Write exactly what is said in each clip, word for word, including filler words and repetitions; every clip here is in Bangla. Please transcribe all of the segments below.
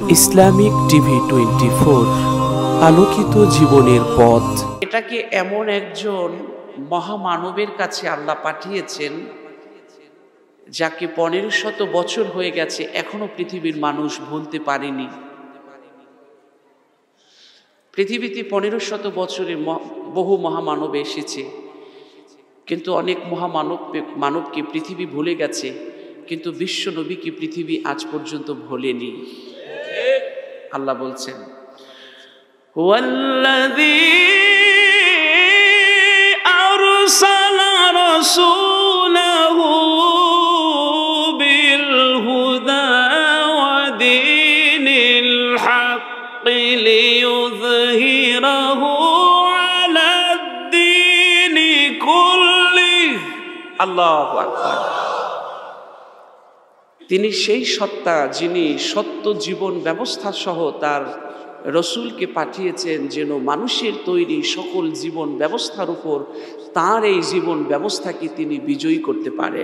ইসলামিক টিভি টোয়েন্টি ফোর, আলোকিত জীবনের পথ। এটাকে এমন একজন মহামানবের কাছে আল্লাহ পাঠিয়েছেন যাকে পনেরো শত বছর হয়ে গেছে, এখনো পৃথিবীর মানুষ ভুলতে পারেনি। পৃথিবীতে পনেরো শত বছরে বহু মহামানব এসেছে, কিন্তু অনেক মহামানব মানবকে পৃথিবী ভুলে গেছে, কিন্তু বিশ্ব নবীকে পৃথিবী আজ পর্যন্ত ভোলেনি। আল্লাহ বলছেন, ওয়াল্লাযী আরসালা রাসূলাহু বিল হুদা ওয়া দীনিল হাক্কি লিইয়ুযহিরাহু আলাদ দীনি কুল্লিহি। আল্লাহু আকবার। তিনি সেই সত্তা যিনি সত্য জীবন ব্যবস্থা সহ তার রসুলকে পাঠিয়েছেন যেন মানুষের তৈরি সকল জীবন ব্যবস্থার উপর তার এই জীবন ব্যবস্থাকে তিনি বিজয়ী করতে পারেন।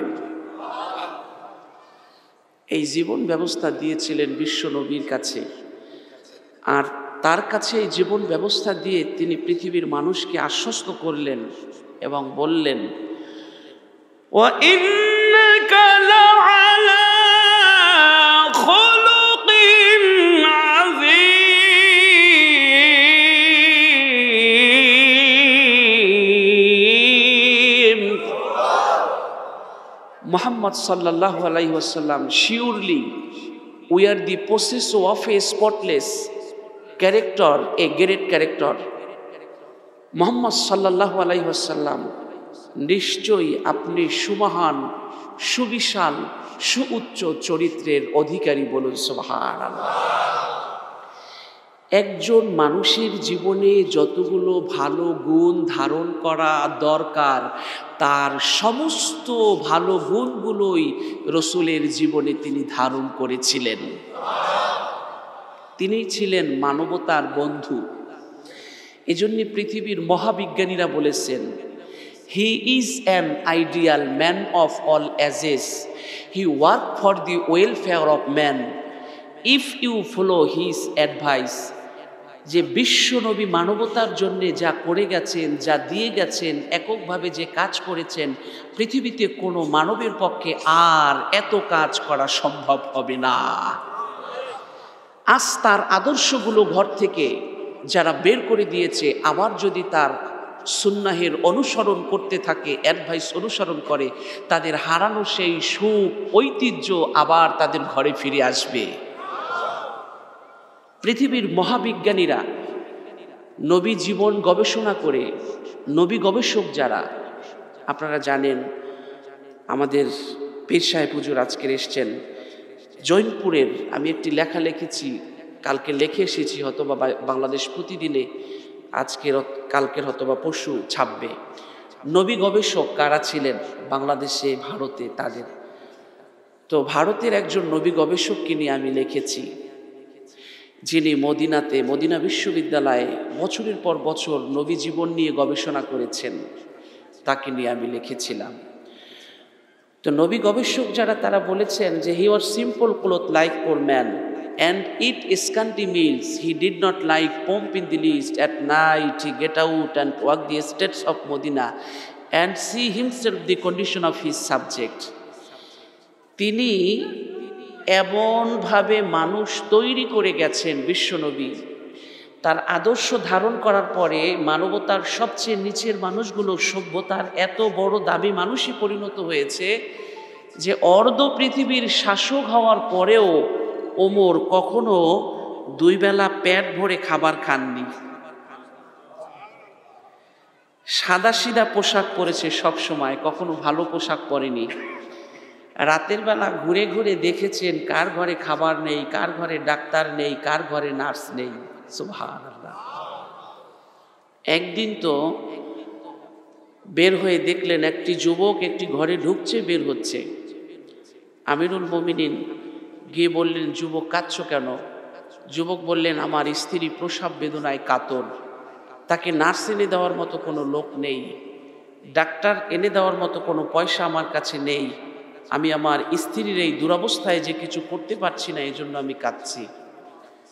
এই জীবন ব্যবস্থা দিয়েছিলেন বিশ্ব নবীর কাছে, আর তার কাছে এই জীবন ব্যবস্থা দিয়ে তিনি পৃথিবীর মানুষকে আশ্বস্ত করলেন এবং বললেন, ওয়া ইন্নাকা লাআলা খুলুকিন আযীম। Muhammad sallallahu alaihi wasallam, surely we are the possessor of a spotless character, a great character. Muhammad sallallahu alaihi wasallam, নিশ্চয়ই আপনি সুমহান, সুবিশাল, সুউচ্চ চরিত্রের অধিকারী। বলুন সুবহানাল্লাহ। একজন মানুষের জীবনে যতগুলো ভালো গুণ ধারণ করা দরকার, তার সমস্ত ভালো গুণগুলোই রসুলের জীবনে তিনি ধারণ করেছিলেন। তিনি ছিলেন মানবতার বন্ধু। এজন্য পৃথিবীর মহাবিজ্ঞানীরা বলেছেন, He is an ideal man of all ages. He worked for the welfare of man. If you follow his advice, যে বিশ্ব নবী মানবতার জন্য যা করে গেছেন, যা দিয়ে গেছেন, এককভাবে যে কাজ করেছেন, পৃথিবীতে কোনো মানবের পক্ষে আর এত কাজ করা সম্ভব হবে না। আজ তার আদর্শগুলো ঘর থেকে যারা বের করে দিয়েছে, আবার যদি তার সুন্নাহের অনুসরণ করতে থাকে, অ্যাডভাইস অনুসরণ করে, তাদের হারানো সেই সুখ, ঐতিহ্য আবার তাদের ঘরে ফিরে আসবে। পৃথিবীর মহাবিজ্ঞানীরা নবী জীবন গবেষণা করে, নবী গবেষক যারা, আপনারা জানেন আমাদের পীর সাহেব হুজুর আজকের এসছেন জৈনপুরের। আমি একটি লেখা লিখেছি, কালকে লিখে এসেছি, হয়তোবা বাংলাদেশ প্রতিদিনে আজকের কালকের হয়তোবা পরশু ছাপবে। নবী গবেষক কারা ছিলেন বাংলাদেশে, ভারতে, তাদের তো ভারতের একজন নবী গবেষককে নিয়ে আমি লিখেছি, যিনি মদিনাতে, মদিনা বিশ্ববিদ্যালয়ে বছরের পর বছর নবী জীবন নিয়ে গবেষণা করেছেন, তাকে নিয়ে আমি লিখেছিলাম। তো নবী গবেষক যারা, তারা বলেছেন যে he was simple cloth like poor man and eat scanty meals. He did not like pomp in the least. At night he get out and walk the estates of Medina and see himself the condition of his subject. তিনি এমনভাবে মানুষ তৈরি করে গেছেন বিশ্বনবী, তার আদর্শ ধারণ করার পরে মানবতার সবচেয়ে নিচের মানুষগুলো সভ্যতার এত বড় দামি মানুষই পরিণত হয়েছে যে অর্ধ পৃথিবীর শাসক হওয়ার পরেও ওমর কখনো দুই বেলা পেট ভরে খাবার খাননি। সাদা সিধা পোশাক পরেছে সব সময়, কখনো ভালো পোশাক পরেনি। রাতের বেলা ঘুরে ঘুরে দেখেছেন কার ঘরে খাবার নেই, কার ঘরে ডাক্তার নেই, কার ঘরে নার্স নেই। সুবহানাল্লাহ। একদিন তো বের হয়ে দেখলেন একটি যুবক একটি ঘরে ঢুকছে, বের হচ্ছে। আমিরুল মুমিনিন গিয়ে বললেন, যুবক কাঁদছো কেন? যুবক বললেন, আমার স্ত্রী প্রসব বেদনায় কাতর, তাকে নার্স এনে দেওয়ার মতো কোনো লোক নেই, ডাক্তার এনে দেওয়ার মতো কোনো পয়সা আমার কাছে নেই, আমি আমার স্ত্রীর এই দুরবস্থায় যে কিছু করতে পারছি না, এই জন্য আমি কাঁদছি।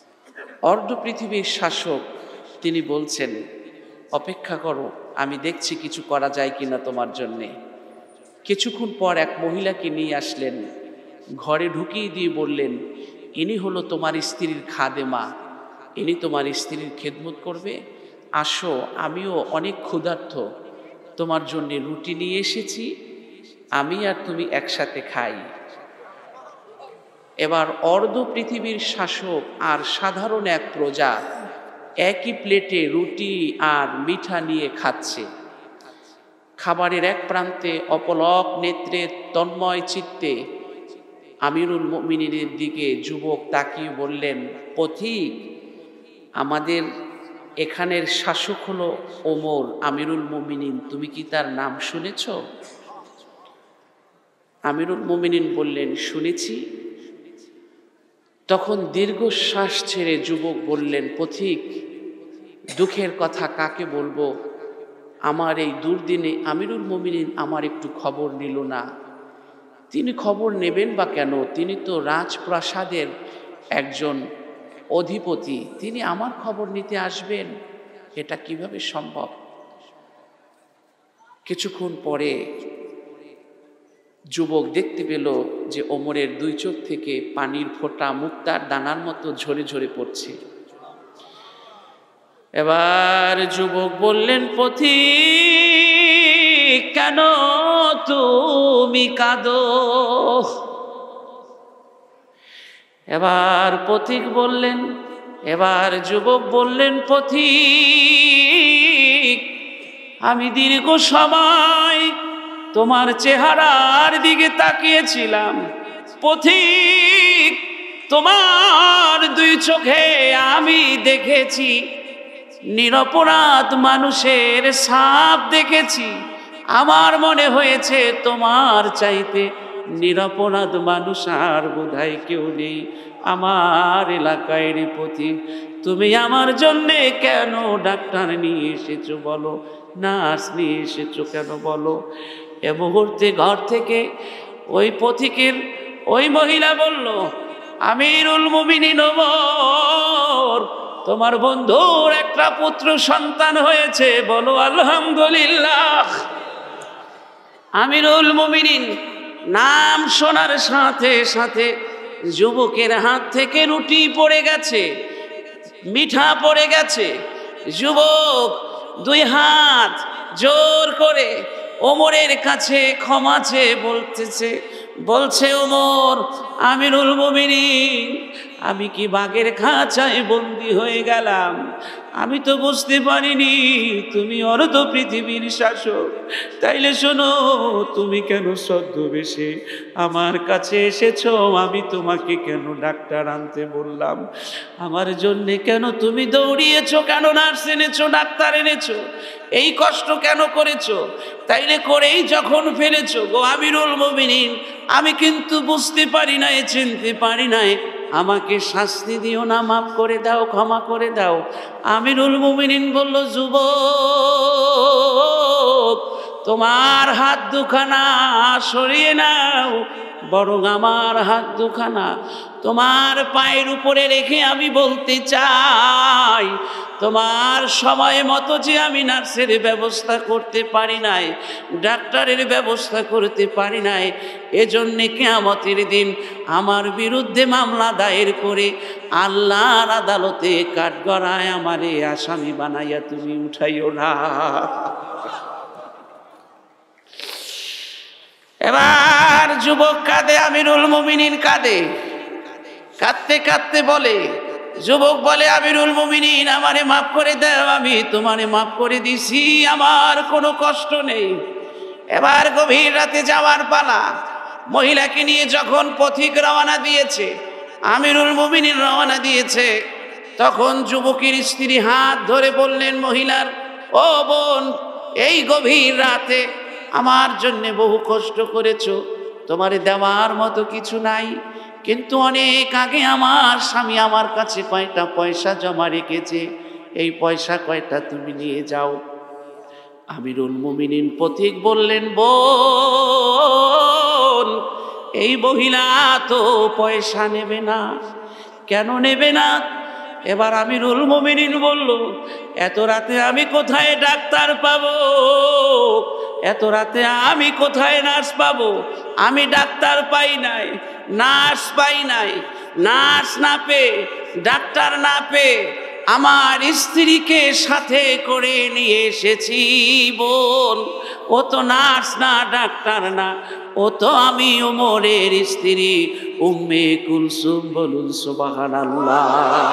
অর্ধ পৃথিবীর শাসক তিনি বলছেন, অপেক্ষা করো, আমি দেখছি কিছু করা যায় কিনা তোমার জন্যে। কিছুক্ষণ পর এক মহিলাকে নিয়ে আসলেন, ঘরে ঢুকিয়ে দিয়ে বললেন, ইনি হলো তোমার স্ত্রীর খাদেমা, ইনি তোমার স্ত্রীর খেদমত করবে। আসো, আমিও অনেক ক্ষুধার্ত, তোমার জন্য রুটি নিয়ে এসেছি, আমি আর তুমি একসাথে খাই। এবার অর্ধ পৃথিবীর শাসক আর সাধারণ এক প্রজা একই প্লেটে রুটি আর মিঠা নিয়ে খাচ্ছে। খাবারের এক প্রান্তে অপলক নেত্রে তন্ময় চিত্তে আমিরুল মুমিনিনের দিকে যুবক তাকিয়ে বললেন, পথিক, আমাদের এখানের শাসক হলো ওমর আমিরুল মুমিনিন, তুমি কি তার নাম শুনেছ? আমিরুল মুমিনিন বললেন, শুনেছি। তখন দীর্ঘশ্বাস ছেড়ে যুবক বললেন, পথিক, দুঃখের কথা কাকে বলবো, আমার এই দুর্দিনে আমিরুল মুমিনিন আমার একটু খবর নিল না। তিনি খবর নেবেন বা কেন, তিনি তো রাজপ্রাসাদের একজন অধিপতি, তিনি আমার খবর নিতে আসবেন, এটা কিভাবে সম্ভব? কিছুক্ষণ পরে যুবক দেখতে পেল যে ওমরের দুই চোখ থেকে পানির ফোঁটা মুক্তার দানার মতো ঝরে ঝরে পড়ছে। এবার যুবক বললেন, পথিক, কেন তুমি কাঁদো? এবার পথিক বললেন, এবার যুবক বললেন, পথিক, আমি দীর্ঘ সময় তোমার চেহারার দিকে তাকিয়েছিলাম। পথিক, তোমার দুই চোখে আমি দেখেছি নিরপরাধ মানুষের সাপ দেখেছি। আমার মনে হয়েছে তোমার চাইতে নিরপরাধ মানুষ আর বোধহয় কেউ নেই আমার এলাকায়। রে পথিক, তুমি আমার জন্যে কেন ডাক্তার নিয়ে এসেছো বলো, নার্স নিয়ে এসেছো কেন বলো? এ মুহূর্তে ঘর থেকে ওই পথিকের ওই মহিলা বলল, আমিরুল মুমিনিন ওমর, তোমার বন্ধুর একটা পুত্র সন্তান হয়েছে, বলো আলহামদুলিল্লাহ। আমিরুল মুমিনিন নাম শোনার সাথে সাথে যুবকের হাত থেকে রুটি পড়ে গেছে, মিঠা পড়ে গেছে। যুবক দুই হাত জোর করে ওমরের কাছে ক্ষমা চেয়ে বলতেছে, বলছে, ওমর আমিরুল মুমিনিন, আমি কি বাঘের খাঁচায় বন্দি হয়ে গেলাম? আমি তো বুঝতে পারিনি তুমি অর্ধ পৃথিবীর শাসক। তাইলে শোনো, তুমি কেন ছদ্মবেশে আমার কাছে এসেছো? আমি তোমাকে কেন ডাক্তার আনতে বললাম? আমার জন্যে কেন তুমি দৌড়িয়েছো? কেন নার্স এনেছো, ডাক্তার এনেছো? এই কষ্ট কেন করেছো? তাইলে করেই যখন ফেলেছো গো আমিরুল মুমিনিন, আমি কিন্তু বুঝতে পারি নাই, চিনতে পারি নাই, আমাকে শাস্তি দিও না, মাফ করে দাও, ক্ষমা করে দাও। আমিরুল মুমিনিন বলল, যুবক, তোমার হাত দুখানা সরিয়ে নাও, বরং আমার হাত দুখানা তোমার পায়ের উপরে রেখে আমি বলতে চাই, তোমার সময় মতো যে আমি নার্সের ব্যবস্থা করতে পারি নাই, ডাক্তারের ব্যবস্থা করতে পারি নাই, এজন্যে কিয়ামতের দিন আমার বিরুদ্ধে মামলা দায়ের করে আল্লাহর আদালতে কাঠগড়ায় আমারে আসামি বানাইয়া তুমি উঠাইও না। এবার যুবক কাঁদে, আমিরুল মুমিনিন কাঁদে, কাঁদতে কাঁদতে বলে, যুবক বলে, আমিরুল মুমিনিন, আমারে মাফ করে দাও, আমি তোমারে মাফ করে দিছি, আমার কোনো কষ্ট নেই। এবার গভীর রাতে যাওয়ার পালা। মহিলাকে নিয়ে যখন পথিক রওনা দিয়েছে, আমিরুল মুমিনিন রওনা দিয়েছে, তখন যুবকের স্ত্রী হাত ধরে বললেন মহিলার, ও বোন, এই গভীর রাতে আমার জন্যে বহু কষ্ট করেছো, তোমারে দেওয়ার মতো কিছু নাই, কিন্তু অনেক আগে আমার স্বামী আমার কাছে কয়টা পয়সা জমা রেখেছে, এই পয়সা কয়টা তুমি নিয়ে যাও। আমিরুল মুমিনিন পথিক বললেন, বোন, এই মহিলা তো পয়সা নেবে না। কেন নেবে না? এবার আমিরুল মুমিনিন বলল, এত রাতে আমি কোথায় ডাক্তার পাবো, এত রাতে আমি কোথায় নার্স পাবো? আমি ডাক্তার পাই নাই, নার্স পাই নাই, নার্স না পেয়ে, ডাক্তার না পেয়ে আমার স্ত্রীকে সাথে করে নিয়ে এসেছি। বোন, ও তো নার্স না, ডাক্তার না, ও তো আমি ওমরের স্ত্রী উম্মে কুলসুম। বলুন সুবহানাল্লাহ।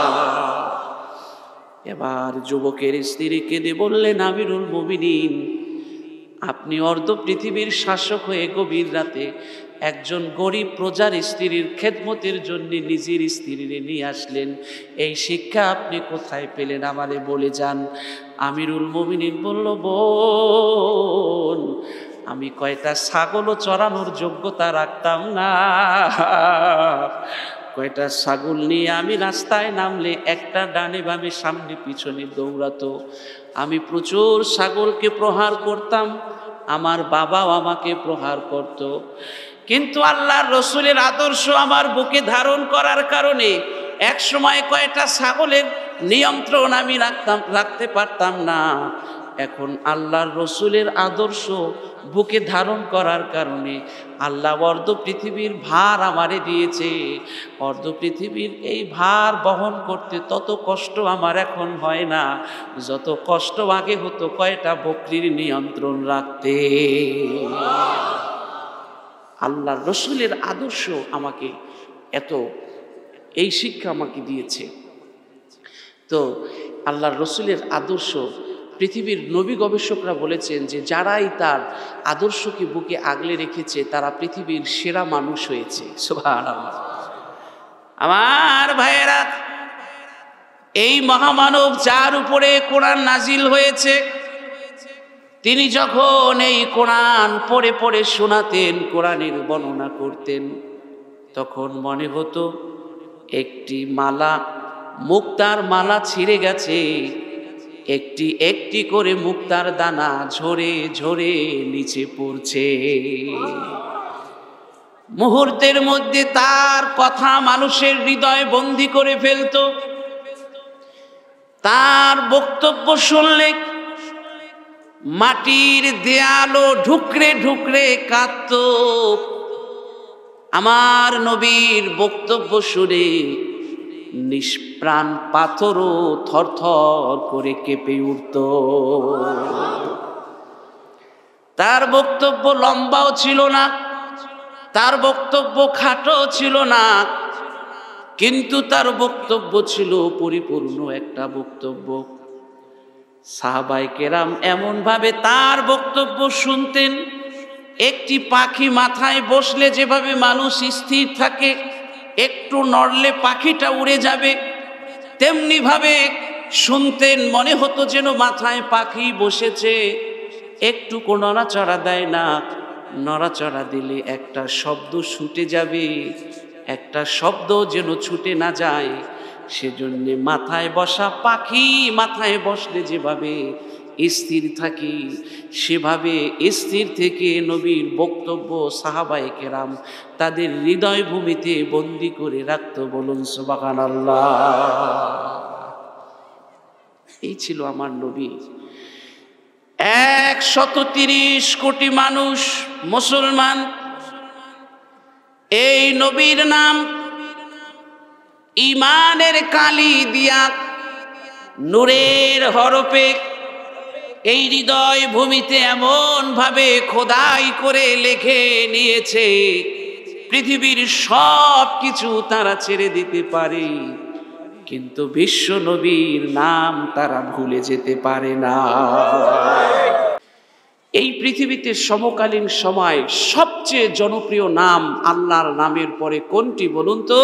এবার যুবকের স্ত্রী কেঁদে বললেন, আমিরুল মুমিনিন, আপনি অর্ধ পৃথিবীর শাসক হয়ে গভীর রাতে একজন গরিব প্রজার স্ত্রীর খেদমতের জন্য নিজের স্ত্রীরে নিয়ে আসলেন, এই শিক্ষা আপনি কোথায় পেলেন আমারে বলে যান। আমিরুল মুমিনিন বলল, বোন, আমি কয়টা ছাগলও চড়ানোর যোগ্যতা রাখতাম না। কয়টা ছাগল নিয়ে আমি রাস্তায় নামলে একটা ডানে বামে সামনে পিছনে দৌড়াতো। আমি প্রচুর ছাগলকে প্রহার করতাম, আমার বাবাও আমাকে প্রহার করত। কিন্তু আল্লাহর রসুলের আদর্শ আমার বুকে ধারণ করার কারণে এক সময় কয়টা ছাগলের নিয়ন্ত্রণ আমি রাখতাম রাখতে পারতাম না। এখন আল্লাহর রসুলের আদর্শ বুকে ধারণ করার কারণে আল্লাহ অর্ধ পৃথিবীর ভার আমারে দিয়েছে। অর্ধ পৃথিবীর এই ভার বহন করতে তত কষ্ট আমার এখন হয় না, যত কষ্ট আগে হতো কয়টা বকরির নিয়ন্ত্রণ রাখতে। আল্লাহর রসুলের আদর্শ আমাকে এত এই শিক্ষা আমাকে দিয়েছে। তো আল্লাহর রসুলের আদর্শ, পৃথিবীর নবী গবেষকরা বলেছেন যে যারাই তার আদর্শকে বুকে আগলে রেখেছে তারা পৃথিবীর সেরা মানুষ হয়েছে। সুবহানাল্লাহ। আমার ভাইয়েরা, এই মহামানব যার উপরে কোরআন নাজিল হয়েছে, তিনি যখন এই কোরআন পড়ে পড়ে শোনাতেন, কোরআনের বর্ণনা করতেন, তখন মনে হতো একটি মালা, মুক্তার মালা ছিঁড়ে গেছে, একটি একটি করে মুক্তার দানা ঝরে ঝরে নিচে পড়ছে। মুহূর্তের মধ্যে তার কথা মানুষের হৃদয় বন্দী করে ফেলত। তার বক্তব্য শুনলে মাটির দেয়ালও ঢুকরে ঢুকরে কাঁদত। আমার নবীর বক্তব্য শুনে নিষ্প্রাণ পাথরও থরথর করে কেঁপে উঠত। তার বক্তব্য লম্বাও ছিল না, তার বক্তব্য খাটো ছিল না, কিন্তু তার বক্তব্য ছিল পরিপূর্ণ একটা বক্তব্য। সাহাবায়ে কেরাম এমন ভাবে তার বক্তব্য শুনতেন, একটি পাখি মাথায় বসলে যেভাবে মানুষ স্থির থাকে, একটু নড়লে পাখিটা উড়ে যাবে, তেমনি ভাবে শুনতেন। মনে হতো যেন মাথায় পাখি বসেছে, একটু নড়াচড়া দেয় না, নড়াচড়া দিলে একটা শব্দ ছুটে যাবে, একটা শব্দ যেন ছুটে না যায়, সেজন্য মাথায় বসা পাখি মাথায় বসলে যেভাবে স্থির থাকি, সেভাবে স্থির থেকে নবীর বক্তব্য সাহাবায়ে কেরাম তাদের হৃদয় ভূমিতে বন্দি করে রাখত। বলুন সুবহানাল্লাহ। এই ছিল আমার নবী। একশত তিরিশ কোটি মানুষ মুসলমান, এই নবীর নাম ইমানের কালি দিয়া নূরের হরফে এই হৃদয় ভূমিতে এমন ভাবে খোদাই করে লিখে নিয়েছে, পৃথিবীর সব কিছু তারা ছেড়ে দিতে পারে, কিন্তু বিশ্ব নবীর নাম তারা ভুলে যেতে পারে না। এই পৃথিবীতে সমকালীন সময় সবচেয়ে জনপ্রিয় নাম আল্লাহর নামের পরে কোনটি বলুন তো?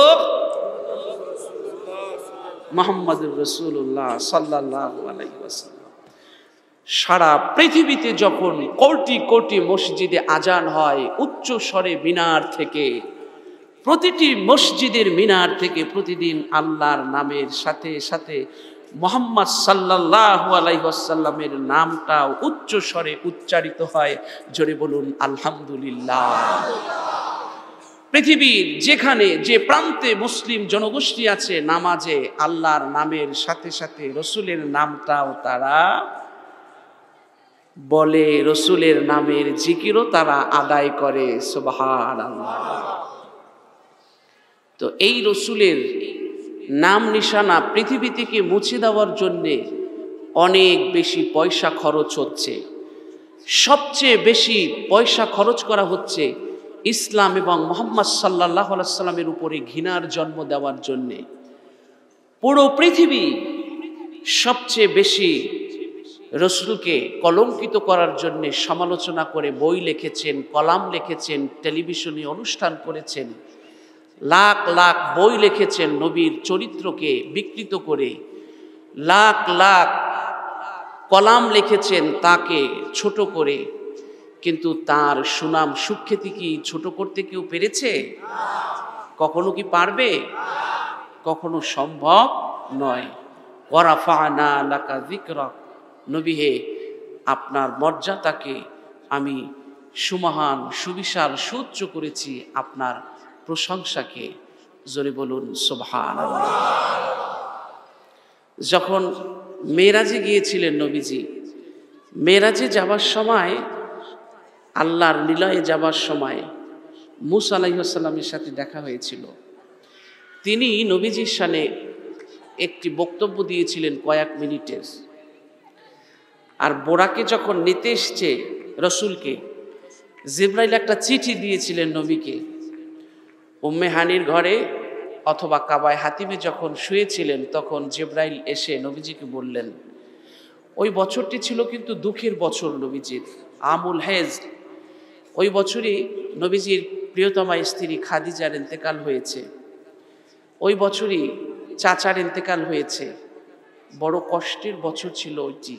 মুহাম্মদুর রাসূলুল্লাহ সাল্লাল্লাহু আলাইহি ওয়াসাল্লাম। সারা পৃথিবীতে যখন কোটি কোটি মসজিদে আজান হয় উচ্চ স্বরে মিনার থেকে, প্রতিটি মসজিদের মিনার থেকে প্রতিদিন আল্লাহর নামের সাথে সাথে মুহাম্মদ সাল্লাল্লাহু আলাইহি ওয়াসাল্লামের নামটা উচ্চ স্বরে উচ্চারিত হয়। জোরে বলুন আলহামদুলিল্লাহ। পৃথিবীর যেখানে যে প্রান্তে মুসলিম জনগোষ্ঠী আছে, নামাজে আল্লাহর নামের সাথে সাথে রসুলের নামটাও তারা বলে, রসুলের নামের জিকিরও তারা আদায় করে। সুবহানাল্লাহ। তো এই রসুলের নাম নিশানা পৃথিবী থেকে মুছে দেওয়ার জন্যে অনেক বেশি পয়সা খরচ হচ্ছে। সবচেয়ে বেশি পয়সা খরচ করা হচ্ছে ইসলাম এবং মুহাম্মদ সাল্লাল্লাহু আলাইহি সাল্লামের উপরে ঘৃণার জন্ম দেওয়ার জন্যে। পুরো পৃথিবী সবচেয়ে বেশি রসুলকে কলঙ্কিত করার জন্য সমালোচনা করে বই লিখেছেন, কলাম লিখেছেন, টেলিভিশনে অনুষ্ঠান করেছেন, লাখ লাখ বই লিখেছেন নবীর চরিত্রকে বিকৃত করে, লাখ লাখ কলাম লিখেছেন তাকে ছোট করে। কিন্তু তার সুনাম সুখ্যাতি কি ছোট করতে কেউ পেরেছে? কখনো কি পারবে? কখনো সম্ভব নয়। ওয়ারাফা'না লাকা যিকরাক, নবী হে, আপনার মর্যাদাকে আমি সুমহান সুবিশাল সুউচ্চ করেছি, আপনার প্রশংসাকে। জোরে বলুন সুবহানাল্লাহ। যখন মেরাজে গিয়েছিলেন নবীজি, মেরাজে যাবার সময়, আল্লাহর লীলায় যাবার সময় মুসা আলাইহিস সালামের সাথে দেখা হয়েছিল। তিনি নবীজির শানে একটি বক্তব্য দিয়েছিলেন কয়েক মিনিটের। আর বোরাকে যখন নিতে এসছে রসুলকে, জিবরাইল একটা চিঠি দিয়েছিলেন নবীকে। উম্মে হানির ঘরে অথবা কাবায় হাতিমে যখন শুয়েছিলেন, তখন জিবরাইল এসে নবীজিকে বললেন, ওই বছরটি ছিল কিন্তু দুঃখের বছর নবীজির, আমুল হেজ। ওই বছরই নবীজির প্রিয়তমা স্ত্রী খাদিজার ইন্তেকাল হয়েছে, ওই বছরই চাচার ইন্তেকাল হয়েছে। বড় কষ্টের বছর ছিল ওইটি।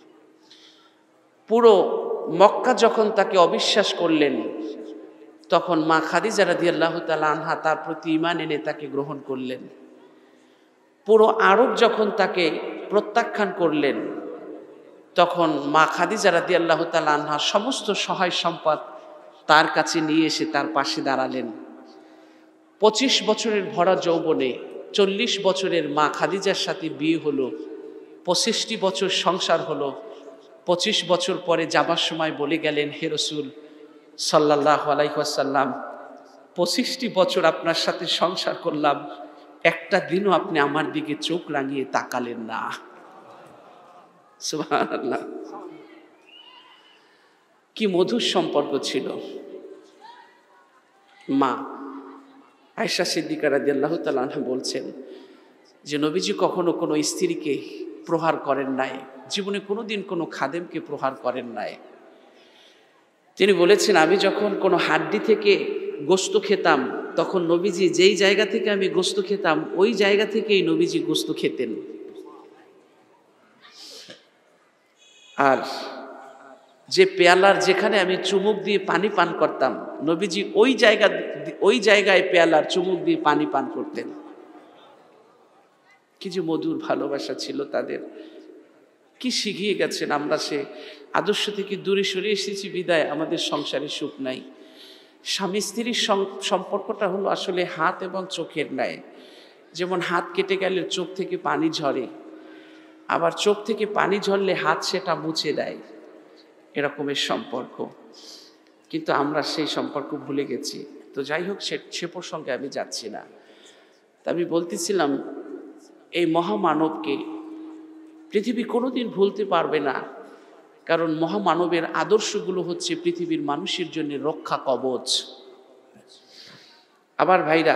পুরো মক্কা যখন তাকে অবিশ্বাস করলেন, তখন মা খাদিজা রাদিয়াল্লাহু তাআলা আনহা তার প্রতি ঈমান এনে তাকে গ্রহণ করলেন। পুরো আরব যখন তাকে প্রত্যাখ্যান করলেন, তখন মা খাদিজা রাদিয়াল্লাহু তাআলা আনহা সমস্ত সহায় সম্পদ তার কাছে নিয়ে এসে তার পাশে দাঁড়ালেন। পঁচিশ বছরের ভরা যৌবনে চল্লিশ বছরের মা খাদিজার সাথে বিয়ে হলো, পঁচিশটি বছর সংসার হলো। পঁচিশ বছর পরে যাবার সময় বলে গেলেন, হে রাসূল সাল্লাল্লাহু আলাইহি ওয়াসাল্লাম, পঁচিশটি বছর আপনার সাথে সংসার করলাম, একটা দিনও আপনি আমার দিকে চোখ রাঙিয়ে তাকালেন না। সুবহানাল্লাহ। কি মধুর সম্পর্ক ছিল। মা আয়েশা সিদ্দিকা রাদিয়াল্লাহু তাআলা আনহা বলছেন যে নবীজি কখনো কোনো স্ত্রীকে প্রহার করেন নাই, জীবনে কোনোদিন কোনো খাদেমকে প্রহার করেন নাই। তিনি বলেছেন, আমি যখন কোনো হাড্ডি থেকে গোস্ত খেতাম, তখন নবীজি যেই জায়গা থেকে আমি গোস্ত খেতাম, ওই জায়গা থেকেই নবীজি গোস্ত খেতেন। আর যে পেয়ালার যেখানে আমি চুমুক দিয়ে পানি পান করতাম, নবীজি ওই জায়গা ওই জায়গায় পেয়ালার চুমুক দিয়ে পানি পান করতেন। কি যে মধুর ভালোবাসা ছিল তাদের। কি শিখিয়ে গেছেন। আমরা সে আদর্শ থেকে দূরে সরে এসেছি বিদায় আমাদের সংসারে সুখ নাই। স্বামী স্ত্রীর সম্পর্কটা হলো আসলে হাত এবং চোখের ন্যায়। যেমন হাত কেটে গেলে চোখ থেকে পানি ঝরে, আবার চোখ থেকে পানি ঝরলে হাত সেটা মুছে দেয়, এরকমের সম্পর্ক। কিন্তু আমরা সেই সম্পর্ক ভুলে গেছি। তো যাই হোক, সে সে প্রসঙ্গে আমি যাচ্ছি না। তা আমি বলতেছিলাম, এই মহামানবকে পৃথিবী কোনোদিন ভুলতে পারবে না, কারণ মহামানবের আদর্শগুলো হচ্ছে পৃথিবীর মানুষের জন্য রক্ষা কবচ। আবার ভাইরা,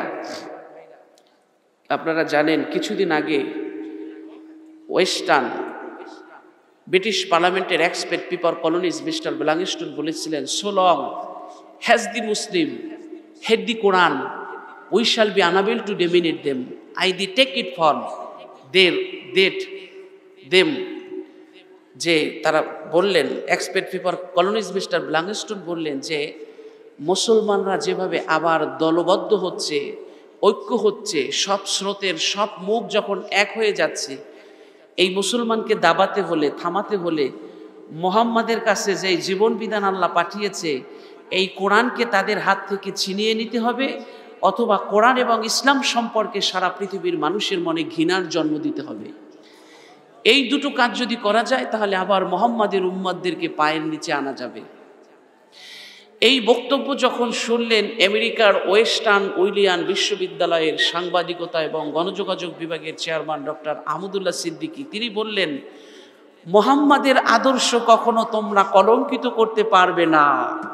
আপনারা জানেন কিছুদিন আগে ওয়েস্টার্ন ব্রিটিশ পার্লামেন্টের expect people colonies mister Gladstone বলেছিলেন, so long has the Muslim had the Quran we shall be unable to dominate them, I the take it for their that them. যে তারা বললেন, expect people colonies mister Gladstone বললেন যে মুসলমানরা যেভাবে আবার দলবদ্ধ হচ্ছে, ঐক্য হচ্ছে, সব স্রোতের সব মুখ যখন এক হয়ে যাচ্ছে, এই মুসলমানকে দাবাতে হলে, থামাতে হলে মুহাম্মাদের কাছে যে জীবন বিধান আল্লাহ পাঠিয়েছে, এই কোরআনকে তাদের হাত থেকে ছিনিয়ে নিতে হবে, অথবা কোরআন এবং ইসলাম সম্পর্কে সারা পৃথিবীর মানুষের মনে ঘৃণার জন্ম দিতে হবে। এই দুটো কাজ যদি করা যায় তাহলে আবার মোহাম্মদের উম্মতদেরকে পায়ের নিচে আনা যাবে। এই বক্তব্য যখন শুনলেন আমেরিকার ওয়েস্টার্ন উইলিয়ান বিশ্ববিদ্যালয়ের সাংবাদিকতা এবং গণযোগাযোগ বিভাগের চেয়ারম্যান ডক্টর আহমদুল্লাহ সিদ্দিকী, তিনি বললেন, মোহাম্মদের আদর্শ কখনো তোমরা কলঙ্কিত করতে পারবে না।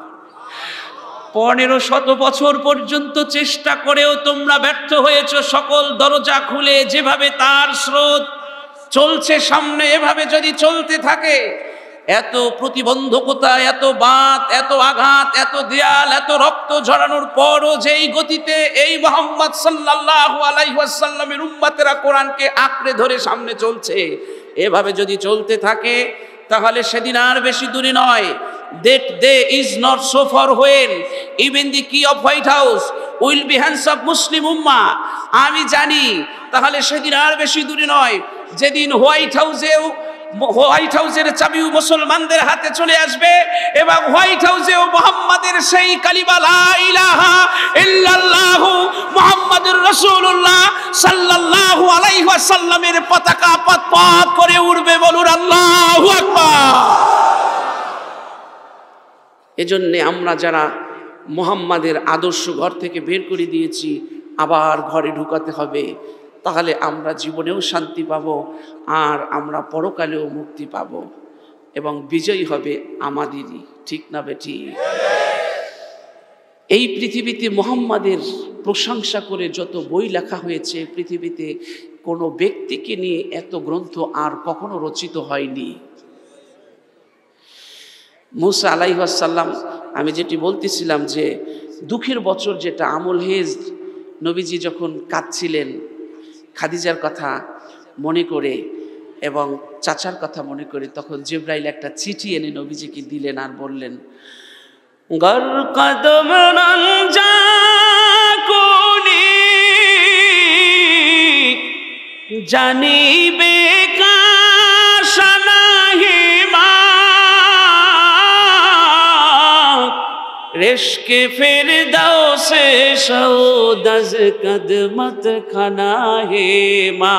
পনেরো শত বছর পর্যন্ত চেষ্টা করেও তোমরা ব্যর্থ হয়েছ। সকল দরজা খুলে যেভাবে তার স্রোত চলছে সামনে, এভাবে যদি চলতে থাকে, এত প্রতিবন্ধকতা, এত বাত, এত আঘাত, এত দেয়াল, এত রক্ত ঝরানোর পরও যেই গতিতে এই মুহাম্মদ সাল্লাল্লাহু আলাইহি ওয়াসাল্লামের উম্মতেরা কোরআনকে আঁকড়ে ধরে সামনে চলছে, এভাবে যদি চলতে থাকে তাহলে সেদিন আর বেশি দূরে নয়। That day is not so far when even the key of White House will be hands of Muslim Ummah. আমি জানি তাহলে সেদিন আর বেশি দূরে নয় যেদিন হোয়াইট হাউসেও হোয়াইট হাউসের চাবিও মুসলমানদের হাতে চলে আসবে এবং হোয়াইট হাউসেও মুহাম্মাদের সেই কালিমা লা ইলাহা ইল্লাল্লাহু মুহাম্মাদুর রাসূলুল্লাহ সাল্লাল্লাহু আলাইহি ওয়াসাল্লামের পতাকা পথ করে উড়বে। বলুন আল্লাহু আকবার। এজন্য আমরা যারা মুহাম্মাদের আদর্শ ঘর থেকে বের করে দিয়েছি, আবার ঘরে ঢুকাতে হবে, তাহলে আমরা জীবনেও শান্তি পাব, আর আমরা পরকালেও মুক্তি পাব, এবং বিজয়ী হবে আমাদেরই। ঠিক না বেটি? এই পৃথিবীতে মুহাম্মাদের প্রশংসা করে যত বই লেখা হয়েছে, পৃথিবীতে কোনো ব্যক্তিকে নিয়ে এত গ্রন্থ আর কখনো রচিত হয়নি। মুসা আলাইহিস সালাম, আমি যেটি বলতেছিলাম যে দুঃখের বছর যেটা আমল হেজ, নবীজি যখন কাঁদছিলেন খাদিজার কথা মনে করে এবং চাচার কথা মনে করে, তখন জিবরাইল একটা চিঠি এনে নবীজিকে দিলেন আর বললেন, গর কদম রঞ্জা কোনি জানিবে কাশনাহি মা রেশকে ফিরদাউসে সৌদাজ কদমত খানা হে মা।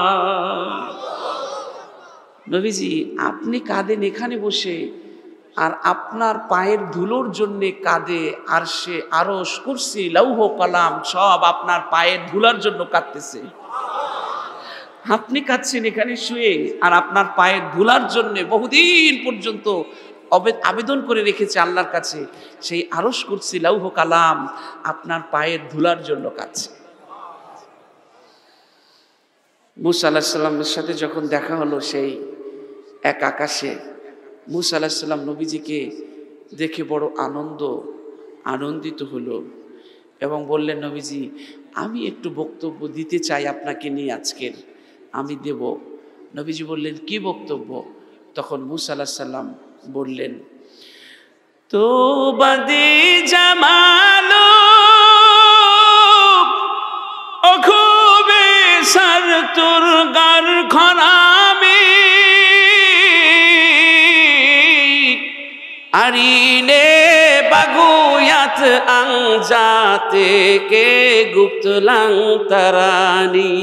নবীজি, আপনি কাঁদেন এখানে বসে, আর আপনার পায়ের ধুলোর জন্যে কাঁদে আরশে, আরশ, কুরসি, লৌহ কলাম সব আপনার পায়ের ধুলার জন্য কাঁদতেছে। আপনি কাঁদছেন এখানে শুয়ে, আর আপনার পায়ের ধুলার জন্য বহুদিন পর্যন্ত আবেদন করে রেখেছে আল্লাহর কাছে, সেই আরশ, কুরসি, লৌহ কালাম আপনার পায়ের ধুলার জন্য কাঁদছে। মুসা আলাইহিস সালামের সাথে যখন দেখা হলো সেই এক আকাশে, মুসা আলাইহিস সালাম নবীজিকে দেখে বড় আনন্দ আনন্দিত হলো এবং বললেন, নবীজি, আমি একটু বক্তব্য দিতে চাই আপনাকে নিয়ে আজকের, আমি দেব। নবীজি বললেন, কি বক্তব্য? তখন মুসা আলাইহিস সালাম বললেন, তো বাদি জামালো অখুবে সর তুর গার খনামি আরিনে বাগুয়াত আং জাতে কে গুপ্তলাং তারানি।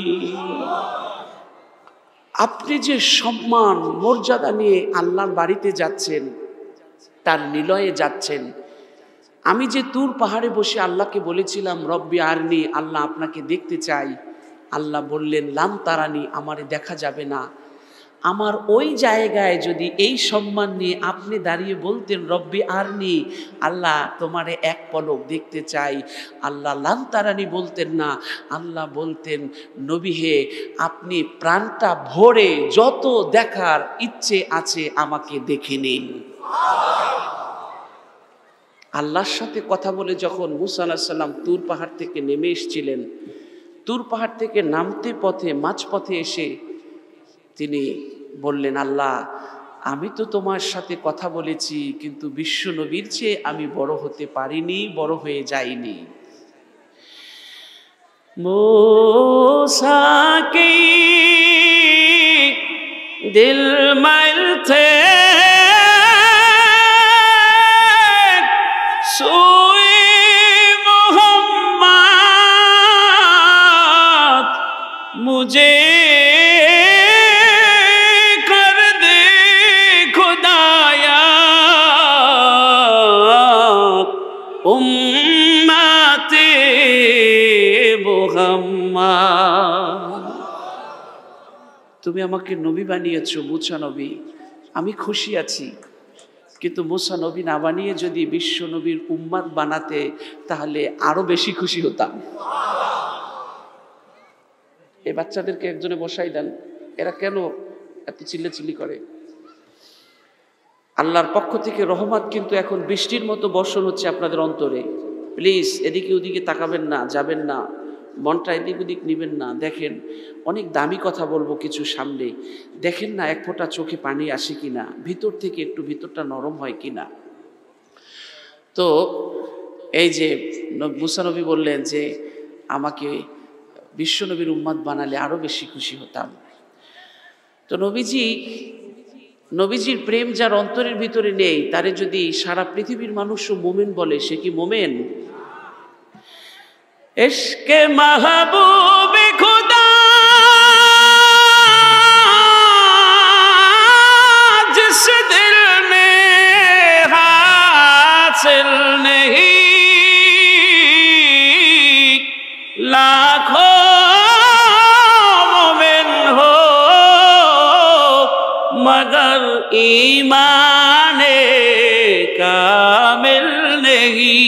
আপনি যে সম্মান মর্যাদা নিয়ে আল্লাহর বাড়িতে যাচ্ছেন, তার নিলয়ে যাচ্ছেন, আমি যে তুর পাহাড়ে বসে আল্লাহকে বলেছিলাম রব্বি আরনি, আল্লাহ আপনাকে দেখতে চাই, আল্লাহ বললেন লান তারানি, আমারে দেখা যাবে না। আমার ওই জায়গায় যদি এই সম্মান নিয়ে আপনি দাঁড়িয়ে বলতেন রব্বি আরনি, আল্লাহ তোমারে এক পলক দেখতে চাই, আল্লাহ লান তারানি বলতেন না, আল্লাহ বলতেন নবী হে, আপনি প্রাণটা ভরে যত দেখার ইচ্ছে আছে আমাকে দেখে নিন। আল্লাহর সাথে কথা বলে যখন মুসা আলাইহিস সালাম তুর পাহাড় থেকে নেমে এসেছিলেন, তুর পাহাড় থেকে নামতে পথে মাঝপথে এসে তিনি বললেন, আল্লাহ, আমি তো তোমার সাথে কথা বলেছি, কিন্তু বিশ্ব নবীর চেয়ে আমি বড় হতে পারিনি, বড় হয়ে যাইনি। मूसा की दिल में थे सोए मोहम्मद मुझे कर दे खुदाया उम्मते मोहम्मद। তুমি আমাকে নবী বানিয়েছো, মুসা নবী, আমি খুশি আছি, কিন্তু মুসা নবী না বানিয়ে যদি বিশ্ব নবীর উম্মত বানাতে তাহলে আরো বেশি খুশি হতাম। এই বাচ্চাদেরকে একজনে বসাই দেন, এরা কেন এত চিল্লাচিল্লি করে? আল্লাহর পক্ষ থেকে রহমত কিন্তু এখন বৃষ্টির মতো বর্ষণ হচ্ছে আপনাদের অন্তরে। প্লিজ এদিকে ওদিকে তাকাবেন না, যাবেন না, মনটা এদিক ওদিক নিবেন না। দেখেন অনেক দামি কথা বলবো কিছু সামনে, দেখেন না এক ফোঁটা চোখে পানি আসে কিনা, ভিতর থেকে একটু ভিতরটা নরম হয় কিনা। তো এই যে মুসা নবী বললেন যে আমাকে বিশ্বনবীর উম্মত বানালে আরো বেশি খুশি হতাম। তো নবীজি নবীজির প্রেম যার অন্তরের ভিতরে নেই, তারে যদি সারা পৃথিবীর মানুষও মোমেন বলে, সে কি মোমেন? ইশকে মাহবুবে খুদা জিস দিল মে হাসিল नहीं लाखों मोमिन हो मगर ईमाने कामिल नहीं।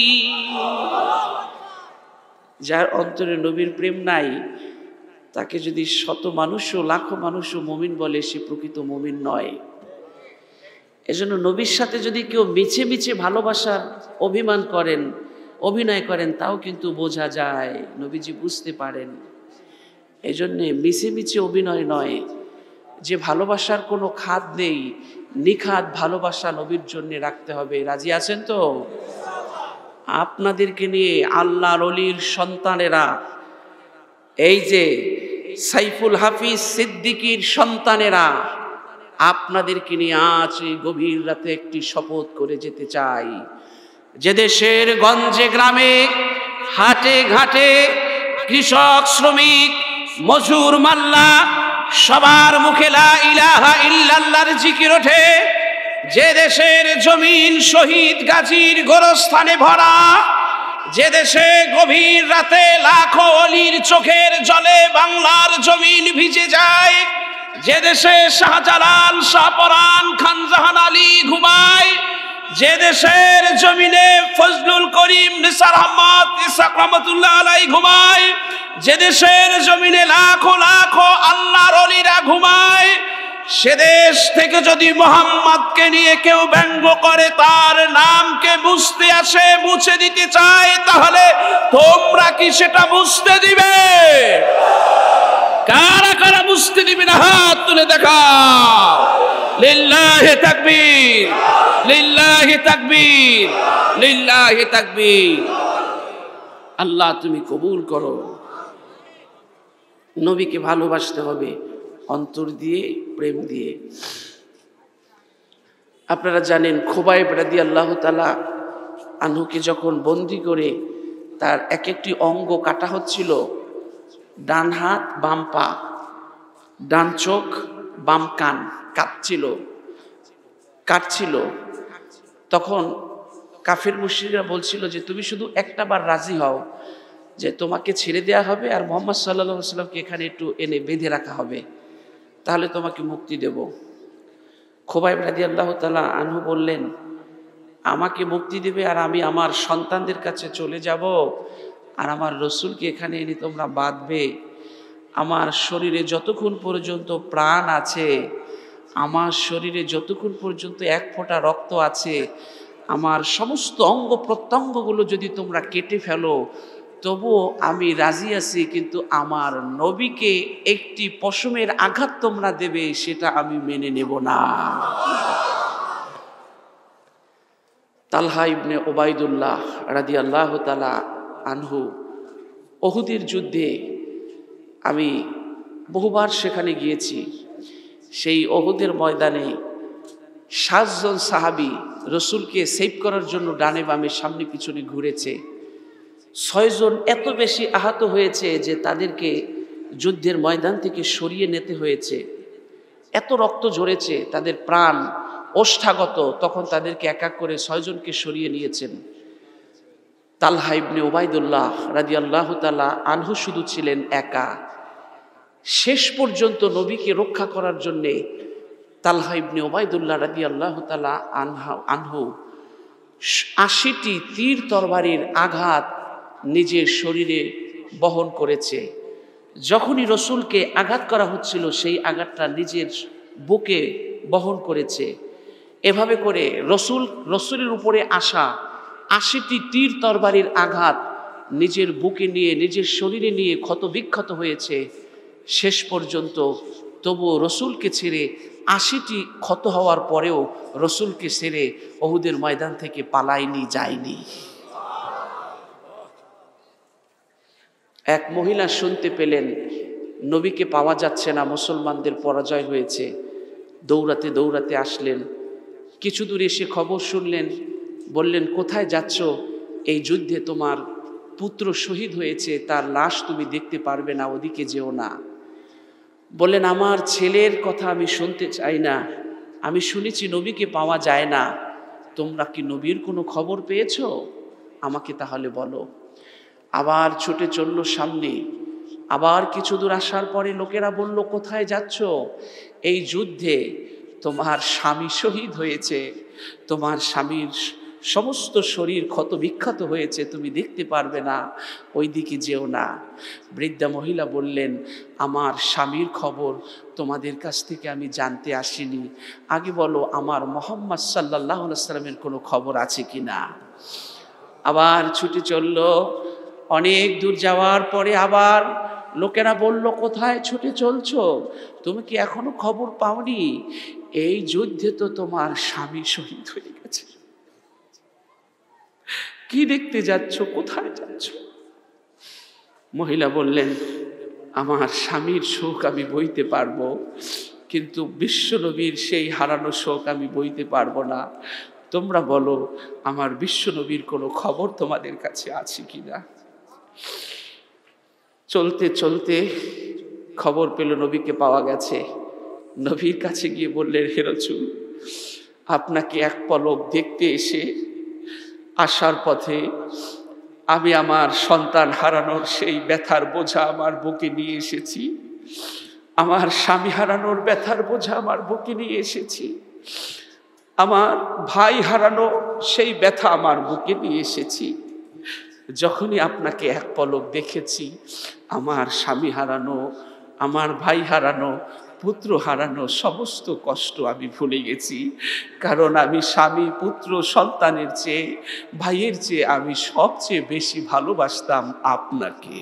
যার অন্তরে নবীর প্রেম নাই, তাকে যদি শত মানুষও লাখো মানুষও মুমিন বলে, সে প্রকৃত মুমিন নয়। এজন্য নবীর সাথে যদি কেউ মিছে মিছে ভালোবাসার অভিমান করেন, অভিনয় করেন, তাও কিন্তু বোঝা যায়, নবীজি বুঝতে পারেন। এজন্য মিছে মিছে অভিনয় নয়, যে ভালোবাসার কোনো খাদ নেই, নিখাদ ভালোবাসা নবীর জন্য রাখতে হবে। রাজি আছেন তো? আপনাদেরকে নিয়ে আল্লাহর ওলির সন্তানেরা, এই যে সাইফুল হাফিজ সিদ্দিকীর সন্তানেরা, আপনাদেরকে নিয়ে আজ এই গভীর রাতে একটি শপথ করে যেতে চাই। যে দেশের গঞ্জে গ্রামে, হাটে ঘাটে কৃষক, শ্রমিক, মজুর, মাল্লা সবার মুখে লা ইলাহা ইল্লাল্লাহর জিকির ওঠে, যে দেশের জমিন শহীদ গাজীর গোরস্থানে ভরা, যে দেশে গভীর রাতে লাখো অলির চোখের জলে বাংলার জমিন ভিজে যায়, যে দেশে শাহজালাল, শাহপরান, খানজাহান আলী ঘুমায়, যে দেশের জমিনে ফজলুল করিম, নিসার আহমদ, ইসহাক রহমাতুল্লাহ আলাই ঘুমায়, যে দেশের জমিনে লাখো লাখো আল্লাহর ওলিরা ঘুমায়, সে দেশ থেকে যদি মোহাম্মদকে নিয়ে কেউ ব্যঙ্গ করে, তার নামকে বুঝতে আসে, মুছে দিতে চায়, তাহলে তোমরা কি সেটা বুঝতে দিবে? কারা কারা বুঝতে দিবে না হাত তুলে দেখাও। লিল্লাহি তাকবীর, লিল্লাহি তাকবীর, লিল্লাহি তাকবীর। আল্লাহ তুমি কবুল করো। নবীকে ভালোবাসতে হবে অন্তর দিয়ে, প্রেম দিয়ে। আপনারা জানেন খুবাইব রাদিয়াল্লাহু তাআলা আনহুকে যখন বন্দি করে তার এক একটি অঙ্গ কাটা হচ্ছিল, ডান হাত, বাম পা, ডান চোখ, বাম কান কাটছিল কাটছিল তখন কাফের মুশরিকরা বলছিল যে তুমি শুধু একটা বার রাজি হও যে তোমাকে ছেড়ে দেয়া হবে আর মুহাম্মদ সাল্লাল্লাহু আলাইহি ওয়াসাল্লামকে এখানে একটু এনে বেঁধে রাখা হবে, তাহলে তোমাকে মুক্তি দেব। খুবাইব রাদিয়াল্লাহু তাআলা আনহু বললেন, আমাকে মুক্তি দেবে আর আমি আমার সন্তানদের কাছে চলে যাব, আর আমার রসুলকে এখানে এনে তোমরা বাঁধবে? আমার শরীরে যতক্ষণ পর্যন্ত প্রাণ আছে, আমার শরীরে যতক্ষণ পর্যন্ত এক ফোঁটা রক্ত আছে, আমার সমস্ত অঙ্গ প্রত্যঙ্গগুলো যদি তোমরা কেটে ফেলো, তবুও আমি রাজি আছি, কিন্তু আমার নবীকে একটি পশমের আঘাত তোমরা দেবে, সেটা আমি মেনে নেব না। তালহা ইবনে ওবাইদুল্লাহ রাদিয়াল্লাহু তাআলা আনহু উহুদের যুদ্ধে, আমি বহুবার সেখানে গিয়েছি, সেই উহুদের ময়দানে সাতজন সাহাবী রসুলকে সেভ করার জন্য ডানে বামে সামনে পিছনে ঘুরেছে। ছয়জন এত বেশি আহত হয়েছে যে তাদেরকে যুদ্ধের ময়দান থেকে সরিয়ে নিতে হয়েছে। এত রক্ত ঝরেছে, তাদের প্রাণ ওষ্ঠাগত। তখন তাদেরকে এক এক করে ছয়জনকে সরিয়ে নিয়েছেন। তালহা ইবনে উবাইদুল্লাহ রাদিয়াল্লাহু তাআলা আনহু শুধু ছিলেন একা। শেষ পর্যন্ত নবীকে রক্ষা করার জন্যে তালহা ইবনে উবাইদুল্লাহ রাদিয়াল্লাহু তাআলা আনহা আনহু আশিটি তীর তরবারির আঘাত নিজের শরীরে বহন করেছে। যখনই রসুলকে আঘাত করা হচ্ছিল সেই আঘাতটা নিজের বুকে বহন করেছে। এভাবে করে রসুল রসুলের উপরে আসা আশিটি তীর তরবারির আঘাত নিজের বুকে নিয়ে নিজের শরীরে নিয়ে ক্ষত বিক্ষত হয়েছে। শেষ পর্যন্ত তবুও রসুলকে ছেড়ে আশিটি ক্ষত হওয়ার পরেও রসুলকে ছেড়ে উহুদের ময়দান থেকে পালায়নি, যায়নি। এক মহিলা শুনতে পেলেন নবীকে পাওয়া যাচ্ছে না, মুসলমানদের পরাজয় হয়েছে। দৌড়াতে দৌড়াতে আসলেন। কিছু দূর এসে খবর শুনলেন। বললেন, কোথায় যাচ্ছ? এই যুদ্ধে তোমার পুত্র শহীদ হয়েছে, তার লাশ তুমি দেখতে পারবে না, ওদিকে যেও না। বললেন, আমার ছেলের কথা আমি শুনতে চাই না। আমি শুনেছি নবীকে পাওয়া যায় না। তোমরা কি নবীর কোনো খবর পেয়েছো? আমাকে তাহলে বলো। আবার ছুটে চলল সামনে। আবার কিছু দূর আসার পরে লোকেরা বলল, কোথায় যাচ্ছ? এই যুদ্ধে তোমার স্বামী শহীদ হয়েছে, তোমার স্বামীর সমস্ত শরীর ক্ষত বিক্ষত হয়েছে, তুমি দেখতে পারবে না, ওই দিকে যেও না। বৃদ্ধা মহিলা বললেন, আমার স্বামীর খবর তোমাদের কাছ থেকে আমি জানতে আসিনি। আগে বলো, আমার মুহাম্মদ সাল্লাল্লাহু আলাইহি ওয়াসাল্লামের কোনো খবর আছে কিনা। আবার ছুটে চলল। অনেক দূর যাওয়ার পরে আবার লোকেরা বলল, কোথায় ছুটে চলছো? তুমি কি এখনো খবর পাওনি? এই যুদ্ধে তো তোমার স্বামী শহীদ হয়ে গেছে। কি দেখতে যাচ্ছ? কোথায় যাচ্ছ? মহিলা বললেন, আমার স্বামীর শোক আমি বইতে পারবো, কিন্তু বিশ্বনবীর সেই হারানো শোক আমি বইতে পারবো না। তোমরা বলো, আমার বিশ্বনবীর কোনো খবর তোমাদের কাছে আছে কিনা। চলতে চলতে খবর পেল নবীকে পাওয়া গেছে। নবীর কাছে গিয়ে বললেন, হে রাসূল, আপনাকে এক পলক দেখতে এসে আসার পথে আমি আমার সন্তান হারানোর সেই ব্যথার বোঝা আমার বুকে নিয়ে এসেছি। আমার স্বামী হারানোর ব্যথার বোঝা আমার বুকে নিয়ে এসেছি। আমার ভাই হারানো সেই ব্যথা আমার বুকে নিয়ে এসেছি। যখনই আপনাকে এক পলক দেখেছি, আমার স্বামী হারানো, আমার ভাই হারানো, পুত্র হারানো সমস্ত কষ্ট আমি ভুলে গেছি। কারণ আমি স্বামী, পুত্র, সন্তানের চেয়ে, ভাইয়ের চেয়ে আমি সবচেয়ে বেশি ভালোবাসতাম আপনাকে।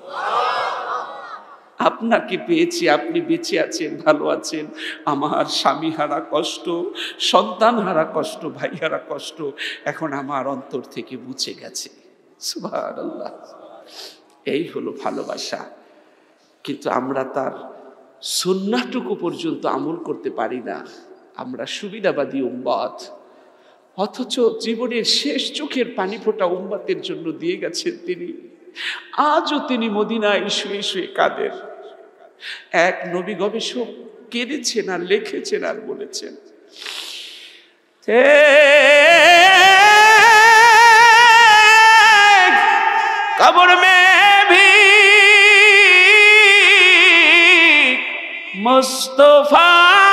আপনাকে পেয়েছি, আপনি বেঁচে আছেন, ভালো আছেন। আমার স্বামী হারা কষ্ট, সন্তান হারা কষ্ট, ভাই হারা কষ্ট এখন আমার অন্তর থেকে মুছে গেছে। সুবহানাল্লাহ। এই হলো ভালোবাসা। কিন্তু আমরা তার সুন্নাহটুকু পর্যন্ত আমল করতে পারি না। আমরা সুবিধাবাদী উম্মত, অথচ জীবনের শেষ চোখের পানি ফোঁটা উম্মতের জন্য দিয়ে গেছেন তিনি। আজও তিনি মদিনায় শুয়ে শুয়ে কাঁদেন। এক নবী গবেষক কেঁদেছেন আর লিখেছেন আর বলেছেন, কবর মে ভি মুস্তফা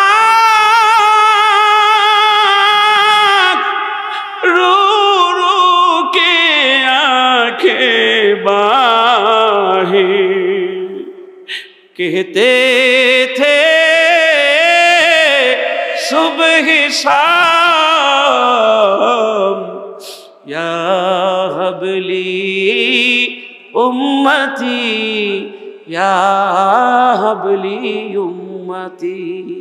রু রু কে আঁখে বাহে कहते थे सुबह शाम या हबली उम्मती या हबली उम्मती।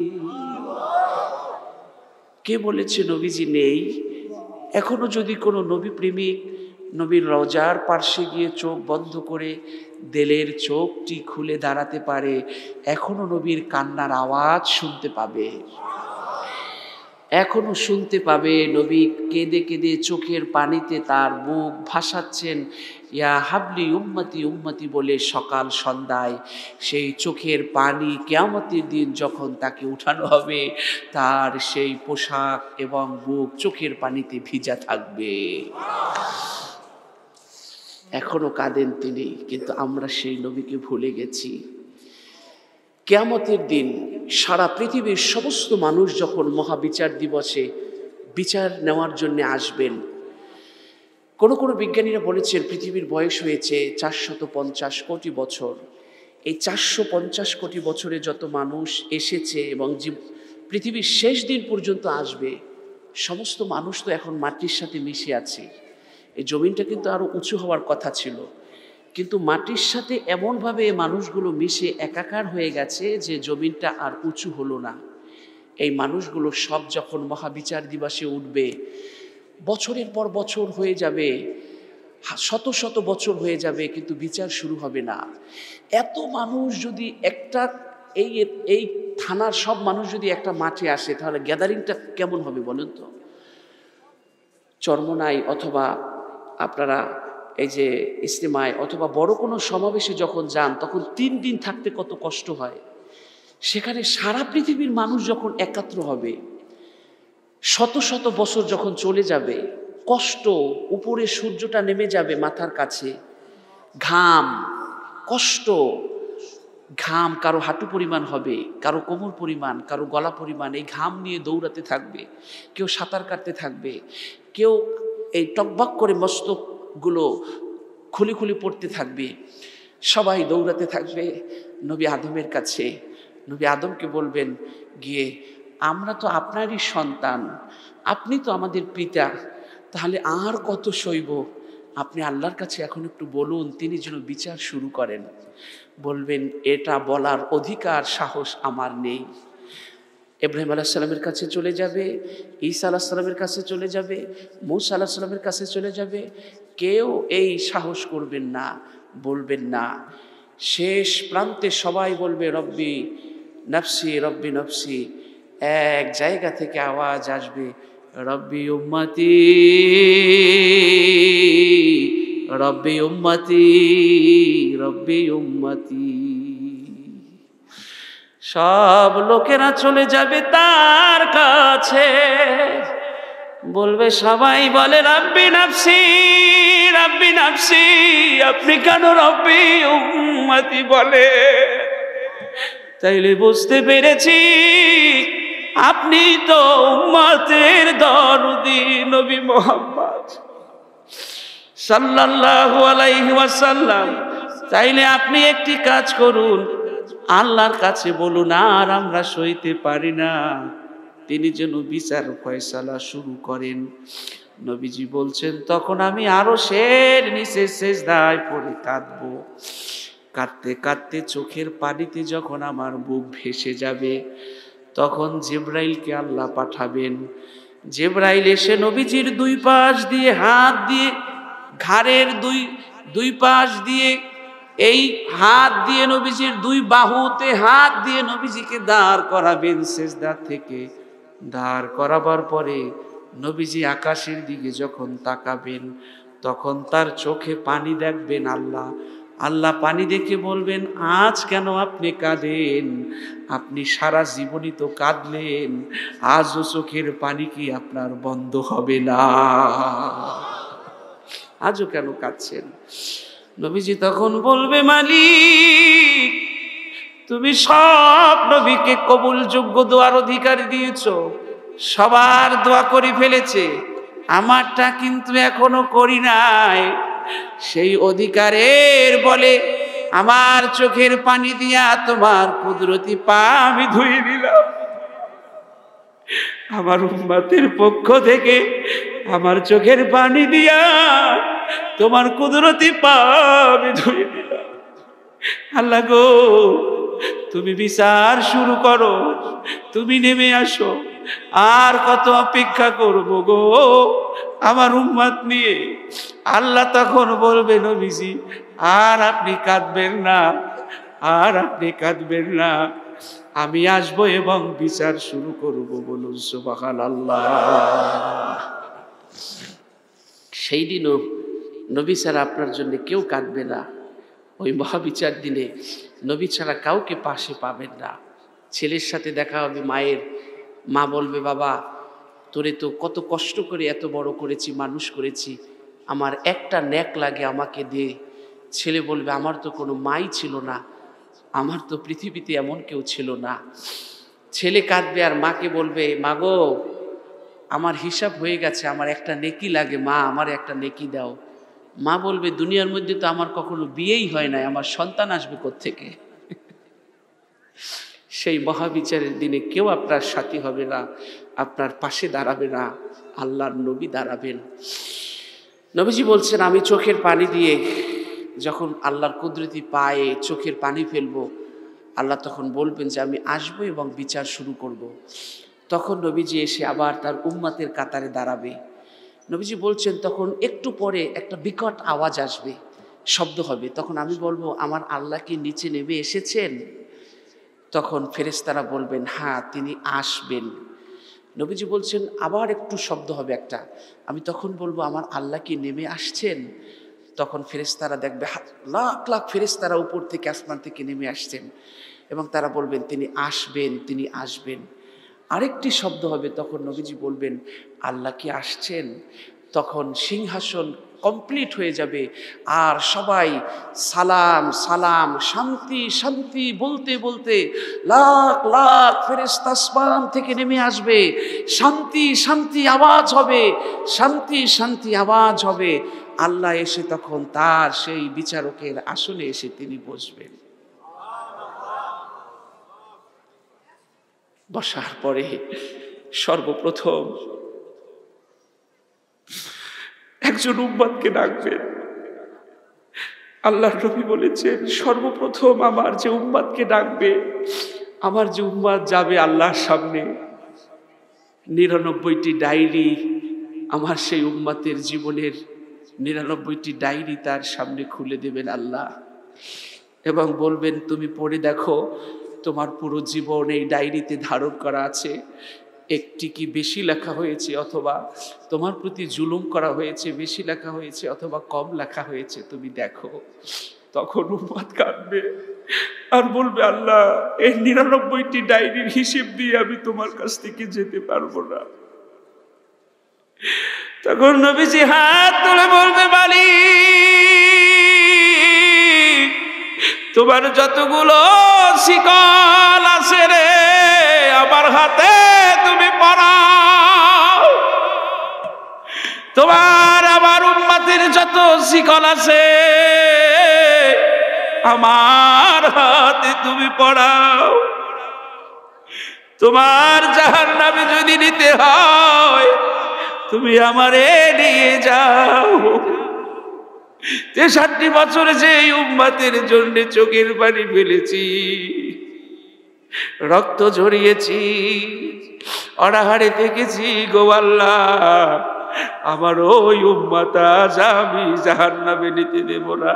কে বলেছে নবীজি নেই? এখনো যদি কোনো নবী প্রেমিক নবীর রওজার পার্শ্বে গিয়ে চোখ বন্ধ করে দিলের চোখটি খুলে দাঁড়াতে পারে, এখনো নবীর কান্নার আওয়াজ শুনতে পাবে। এখনো শুনতে পাবে নবী কেঁদে কেঁদে চোখের পানিতে তার বুক ভাসাচ্ছেন, ইয়া হাবলি উম্মতি উম্মতি বলে সকাল সন্ধ্যায়। সেই চোখের পানি কিয়ামতের দিন যখন তাকে উঠানো হবে, তার সেই পোশাক এবং বুক চোখের পানিতে ভিজা থাকবে। এখনো কাঁদেন তিনি, কিন্তু আমরা সেই নবীকে ভুলে গেছি। কিয়ামতের দিন সারা পৃথিবীর সমস্ত মানুষ যখন মহাবিচার দিবসে বিচার নেওয়ার জন্য আসবেন, কোনো কোনো বিজ্ঞানীরা বলেছেন পৃথিবীর বয়স হয়েছে চারশত পঞ্চাশ কোটি বছর। এই চারশো পঞ্চাশ কোটি বছরে যত মানুষ এসেছে এবং পৃথিবীর শেষ দিন পর্যন্ত আসবে, সমস্ত মানুষ তো এখন মাটির সাথে মিশে আছে। এই জমিনটা কিন্তু আরো উঁচু হওয়ার কথা ছিল, কিন্তু মাটির সাথে এমনভাবে মানুষগুলো মিশে একাকার হয়ে গেছে যে জমিনটা আর উঁচু হলো না। এই মানুষগুলো সব যখন মহাবিচার দিবসে উঠবে, বছরের পর বছর হয়ে যাবে, শত শত বছর হয়ে যাবে, কিন্তু বিচার শুরু হবে না। এত মানুষ যদি একটা এই এই থানার সব মানুষ যদি একটা মাঠে আসে, তাহলে গ্যাদারিংটা কেমন হবে বলেন তো? চরমোনাই অথবা আপনারা এই যে ইস্তেমায় অথবা বড় কোনো সমাবেশে যখন যান, তখন তিন দিন থাকতে কত কষ্ট হয়। সেখানে সারা পৃথিবীর মানুষ যখন একাত্র হবে, শত শত বছর যখন চলে যাবে, কষ্ট, উপরে সূর্যটা নেমে যাবে মাথার কাছে, ঘাম, কষ্ট, ঘাম কারো হাঁটু পরিমাণ হবে, কারো কোমর পরিমাণ, কারো গলা পরিমাণ। এই ঘাম নিয়ে দৌড়াতে থাকবে, কেউ সাঁতার কাটতে থাকবে, কেউ এই টকবক করে মস্তকগুলো খুলি খুলি পড়তে থাকবে, সবাই দৌড়াতে থাকবে নবী আদমের কাছে। নবী আদমকে বলবেন গিয়ে, আমরা তো আপনারই সন্তান, আপনি তো আমাদের পিতা, তাহলে আর কত সইব? আপনি আল্লাহর কাছে এখন একটু বলুন, তিনি যেন বিচার শুরু করেন। বলবেন, এটা বলার অধিকার সাহস আমার নেই। ইব্রাহিম আলাইহিস সালামের কাছে চলে যাবে, ঈসা আলাইহিস সালামের কাছে চলে যাবে, মূসা আলাইহিস সালামের কাছে চলে যাবে, কেউ এই সাহস করবেন না, বলবেন না। শেষ প্রান্তে সবাই বলবে রব্বি নফসি রব্বি নফসি। এক জায়গা থেকে আওয়াজ আসবে, রব্বি উম্মতি রব্বি উম্মতি রব্বি উম্মতি। সব লোকেরা চলে যাবে তার কাছে, বলবে, সবাই বলে রব্বি নফসি রব্বি নফসি, আপনি কেন রব্বি উম্মতি বলে? তাইলে বুঝতে পেরেছি আপনি তো উম্মতের দরদি নবী মুহাম্মদ সাল্লাল্লাহু আলাইহি ওয়াসাল্লাম। তাইলে আপনি একটি কাজ করুন, আল্লাহর কাছে বলুন, আর আমরা সইতে পারি না, তিনি যেন বিচার ফয়সালা শুরু করেন। নবীজি বলছেন, তখন আমি আরো শের নিচে সেজদায় পড়ে কাঁদবো। কাঁদতে কাঁদতে চোখের পানিতে যখন আমার বুক ভেসে যাবে, তখন জিবরাইলকে আল্লাহ পাঠাবেন। জিবরাইল এসে নবীজির দুই পাশ দিয়ে হাত দিয়ে, ঘাড়ের দুই দুই পাশ দিয়ে, এই হাত দিয়ে নবীজির দুই বাহুতে হাত দিয়ে নবীজিকে দাঁড় করাবেন সেজদা থেকে। দাঁড় করাবার পরে নবীজি আকাশের দিকে যখন তাকাবেন, তখন তার চোখে পানি দেখবেন আল্লাহ। আল্লাহ পানি দেখে বলবেন, আজ কেন আপনি কাঁদেন? আপনি সারা জীবনই তো কাঁদলেন, আজও চোখের পানি কি আপনার বন্ধ হবে না? আজও কেন কাঁদছেন? নবীজি তখন বলবে, মালিক, তুমি সব নবীকে কবুলযোগ্য দোয়ার অধিকার দিয়েছো, সবার দোয়া করে ফেলেছে, আমারটা কিন্তু এখনো করি নাই। সেই অধিকারের বলে আমার চোখের পানি দিয়া তোমার কুদরতি পা আমি ধুয়ে দিলাম। আমার উম্মতের পক্ষ থেকে আমার চোখের পানি দিয়া তোমার কুদরতি পা আমি ধুয়ে দিলাম। আল্লাহ গো, তুমি বিচার শুরু করো, তুমি নেমে আসো, আর কত অপেক্ষা করবো গো আমার উম্মত নিয়ে? আল্লাহ তখন বলবে, নবীজি, আর আপনি কাঁদবেন না, আর আপনি কাঁদবেন না, আমি আসবো এবং বিচার শুরু করব, বলুন সুবহানাল্লাহ। সেই দিনও নবী ছাড়া আপনার জন্য কেউ কাঁদবে না। ওই মহাবিচার দিনে নবী ছাড়া কাউকে পাশে পাবেন না। ছেলের সাথে দেখা হবে মায়ের, মা বলবে বাবা তোরে তো কত কষ্ট করে এত বড় করেছি, মানুষ করেছি, আমার একটা ন্যাক লাগে আমাকে দে। ছেলে বলবে আমার তো কোনো মাই ছিল না, আমার তো পৃথিবীতে এমন কেউ ছিল না। ছেলে কাঁদবে আর মাকে বলবে মা গো আমার হিসাব হয়ে গেছে, আমার একটা নেকি লাগে, মা আমার একটা নেকি দাও। মা বলবে দুনিয়ার মধ্যে তো আমার কখনো বিয়েই হয় নাই, আমার সন্তান আসবে কোত্থেকে? সেই মহাবিচারের দিনে কেউ আপনার সাথী হবে না, আপনার পাশে দাঁড়াবে না, আল্লাহর নবী দাঁড়াবেন। নবীজি বলছেন আমি চোখের পানি দিয়ে যখন আল্লাহর কুদরতি পায়ে চোখের পানি ফেলবো, আল্লাহ তখন বলবেন যে আমি আসবো এবং বিচার শুরু করব। তখন নবীজি এসে আবার তার উম্মতের কাতারে দাঁড়াবে। নবীজি বলছেন তখন একটু পরে একটা বিকট আওয়াজ আসবে, শব্দ হবে। তখন আমি বলবো আমার আল্লাহ কি নিচে নেমে এসেছেন? তখন ফেরেশতারা বলবেন হ্যাঁ তিনি আসবেন। নবীজি বলছেন আবার একটু শব্দ হবে একটা, আমি তখন বলবো আমার আল্লাহ কি নেমে আসছেন? তখন ফেরেশতারা দেখবে লাখ লাখ ফেরেশতারা উপর থেকে আসমান থেকে নেমে আসছেন এবং তারা বলবেন তিনি আসবেন, তিনি আসবেন। আরেকটি শব্দ হবে, তখন নবীজি বলবেন আল্লাহ কি আসছেন? তখন সিংহাসন কমপ্লিট হয়ে যাবে আর সবাই সালাম সালাম শান্তি শান্তি বলতে বলতে লাখ লাখ ফেরেশতা আসমান থেকে নেমে আসবে। শান্তি শান্তি আওয়াজ হবে, শান্তি শান্তি আওয়াজ হবে। আল্লাহ এসে তখন তার সেই বিচারকের আসনে এসে তিনি বসবেন। বসার পরে সর্বপ্রথম একজন উম্মতকে ডাকবেন। আল্লাহর নবী বলেছেন সর্বপ্রথম আমার যে উম্মতকে ডাকবে, আমার যে উম্মত যাবে আল্লাহর সামনে, নিরানব্বইটি ডায়েরি, আমার সেই উম্মতের জীবনের নিরানব্বইটি ডায়েরি তার সামনে খুলে দেবেন আল্লাহ এবং বলবেন তুমি পড়ে দেখো তোমার পুরো জীবন এই ডায়েরিতে ধারণ করা আছে। একটি কি বেশি লেখা হয়েছে, অথবা তোমার প্রতি জুলুম করা হয়েছে বেশি লেখা হয়েছে, অথবা কম লেখা হয়েছে, তুমি দেখো। তখন উম্মত কাঁদবে আর বলবে আল্লাহ এই নিরানব্বইটি ডায়েরির হিসেব দিয়ে আমি তোমার কাছ থেকে যেতে পারবো না। তখন নবীজি হাত তুলে বলবে মালিক তোমার যতগুলো শিকল আছে রে আমার হাতে তুমি পরাও। তোমার আমার উম্মতের যত শিকল আছে আমার হাতে তুমি পরাও। তোমার জাহান্নামে যদি নিতে হয় তুমি আমারে নিয়ে যাও। তেষট্টি বছরে যে উম্মতের জন্য চোখের পানি ফেলেছি, রক্ত ঝরিয়েছি, অনাহারে থেকেছি গো আল্লাহ, আমার ওই উম্মত আজ আমি জাহান্নামে নিতে দেব না।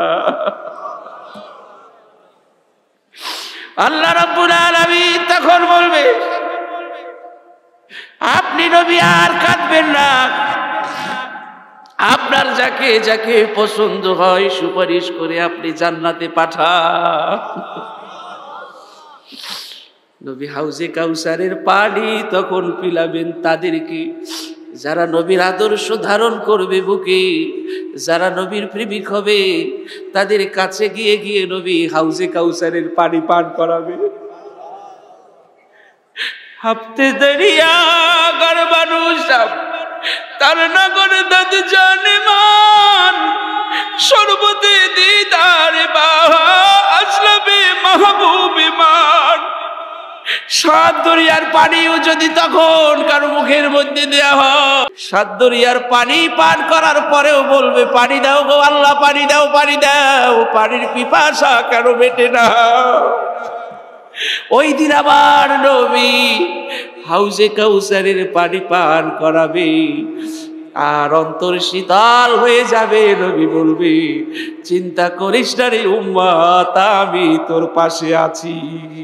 আল্লাহ রাব্বুল আলামিন তখন বলবে আপনি নবী আর কাঁদবেন না, আপনার যাকে যাকে পছন্দ হয় সুপারিশ করে আপনি জান্নাতে পাঠান। নবী হাউজে কাউসারের পানি তখন পিলাবেন তাদেরকে যারা নবীর আদর্শ ধারণ করবে বুকে, যারা নবীর প্রেমিক হবে তাদের কাছে গিয়ে গিয়ে নবী হাউজে কাউসারের পানি পান করাবে। হাফতে দরিয়া গরবানুষ তার নগর দদ জানেমান শরবতে দিদারে বাহা আসলবে মাহবুব ইমান। সাত দরিয়ার পানিও যদি তখন কারো মুখের মধ্যে দেয়া হয়, সাত দরিয়ার পানি পান করার পরেও বলবে পানি দাও গো আল্লাহ, পানি দাও, পানি দাও, পানির পিপাসা কারো মেটে না। ওই দিন আবার নবী হাউজে কাউসারের পানি পান করাবে। আর অন্তর শীতল হয়ে যাবে। নবী বলবে, চিন্তা করিস না রে উম্মত, আমি তোর পাশে আছি।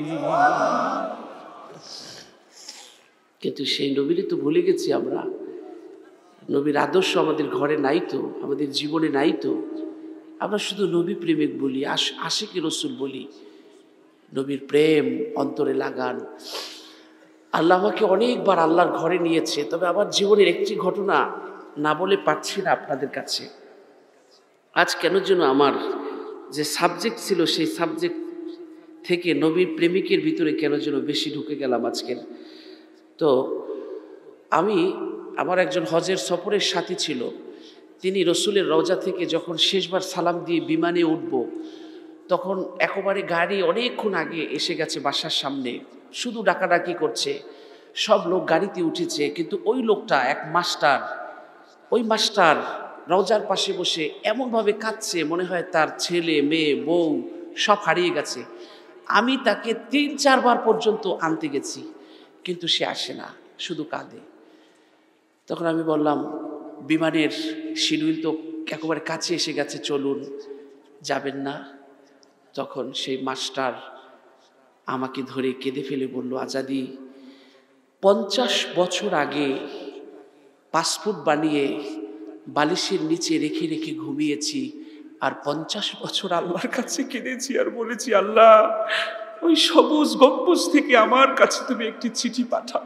কিন্তু সেই নবীরে তো ভুলে গেছি আমরা। নবীর আদর্শ আমাদের ঘরে নাই তো, আমাদের জীবনে নাই তো। আমরা শুধু নবী প্রেমিক বলি, আশিকি রসুল বলি। নবীর প্রেম অন্তরে লাগান। আল্লাহ আমাকে অনেকবার আল্লাহর ঘরে নিয়েছে, তবে আমার জীবনের একটি ঘটনা না বলে পারছি না আপনাদের কাছে। আজ কেন যেন আমার যে সাবজেক্ট ছিল সেই সাবজেক্ট থেকে নবীর প্রেমিকের ভিতরে কেন যেন বেশি ঢুকে গেলাম আজকের। তো আমি, আমার একজন হজের সফরের সাথী ছিল, তিনি রসুলের রওজা থেকে যখন শেষবার সালাম দিয়ে বিমানে উঠব, তখন একেবারে গাড়ি অনেকক্ষণ আগে এসে গেছে বাসার সামনে, শুধু ডাকাডাকি করছে, সব লোক গাড়িতে উঠেছে, কিন্তু ওই লোকটা এক মাস্টার, ওই মাস্টার রওজার পাশে বসে এমনভাবে কাঁদছে, মনে হয় তার ছেলে মেয়ে বউ সব হারিয়ে গেছে। আমি তাকে তিন চারবার পর্যন্ত আনতে গেছি, কিন্তু সে আসে না, শুধু কাঁদে। তখন আমি বললাম, বিমানের শিডিউল তো একেবারে কাছে এসে গেছে, চলুন, যাবেন না? তখন সেই মাস্টার আমাকে ধরে কেঁদে ফেলে বলল, আজাদি, পঞ্চাশ বছর আগে পাসপোর্ট বানিয়ে বালিশের নিচে রেখে রেখে ঘুমিয়েছি, আর পঞ্চাশ বছর আল্লাহর কাছে কেঁদেছি আর বলেছি, আল্লাহ, ওই সবুজ গম্বুজ থেকে আমার কাছে তুমি একটি চিঠি পাঠাও,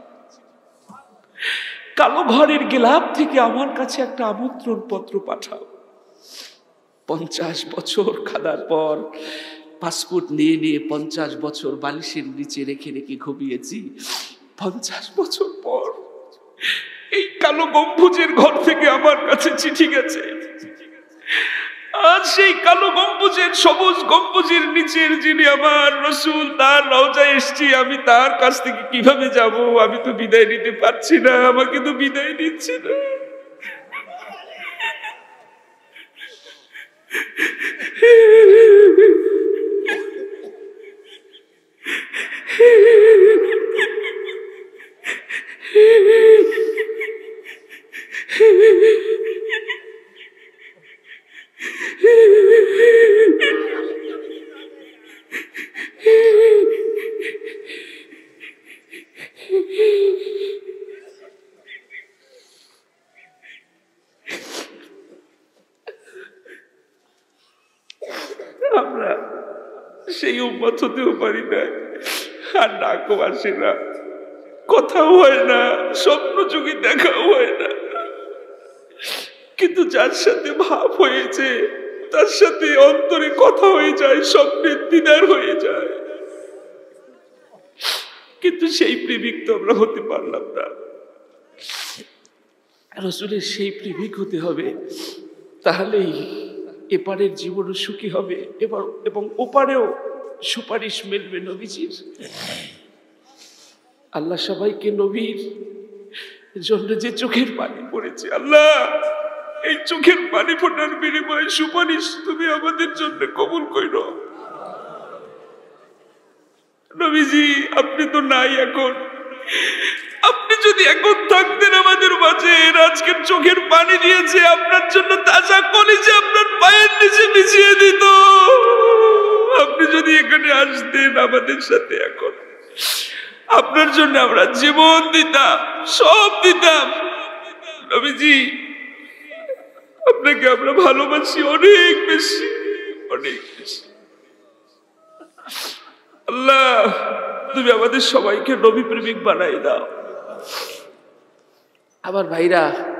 কালো ঘরের গেলাপ থেকে আমার কাছে একটা আমন্ত্রণ পত্র পাঠাও। পঞ্চাশ বছর কাঁদার পর পাসপোর্ট নিয়ে নিয়ে পঞ্চাশ বছর বালিশের নিচে রেখে রেখে ঘুমিয়েছি। পঞ্চাশ বছর পর এই কালো গম্বুজের ঘর থেকে আমার কাছে চিঠি গেছে। আজ সেই কালো গম্বুজের, সবুজ গম্বুজের নিচের যিনি আমার রসুল, তার রওজায় এসছি, আমি তার কাছ থেকে কিভাবে যাব? আমি তো বিদায় নিতে পারছি না, আমাকে তো বিদায় দিচ্ছে না। আমরা সেই উম্মত হতেও পারি না, আর ডাকও আসে না, কথাও হয় না, স্বপ্ন যুগে দেখাও হয় না, কিন্তু যার সাথে ভাব হয়েছে তার সাথে অন্তরে কথা হয়ে যায়, স্বপ্নের দিদার হয়ে যায়। কিন্তু সেই প্রেমিক তো আমরা হতে পারলাম না। রসুলের সেই প্রেমিক হতে হবে, তাহলেই এপারের জীবনও সুখী হবে, এবার এবং ওপারেও সুপারিশ মিলবে নবীজির। আল্লাহ সবাইকে নবীর জন্য যে চোখের পানি পড়েছে, আল্লাহ এই চোখের পানি ফোটার বিনিময়ে সুপারিশ তুমি আমাদের জন্য কবুল করো। নবীজি, আপনি তো নাই এখন, আপনি যদি এখন থাকতেন আমাদের মাঝে, আজকের চোখের পানি দিয়েছে আপনার জন্য তাজা কলিজা আপনার পায়ের নিচে বিছিয়ে দিত। আপনি যদি এখানে আসতেন আমাদের সাথে, এখন আপনার জন্য আমরা জীবন দিতাম, সব দিতাম। নবীজি, আপনাকে আমরা ভালোবাসি অনেক বেশি, অনেক বেশি। আল্লাহ, তুমি আমাদের সবাইকে নবী প্রেমিক বানাই দাও। আবার ভাইরা,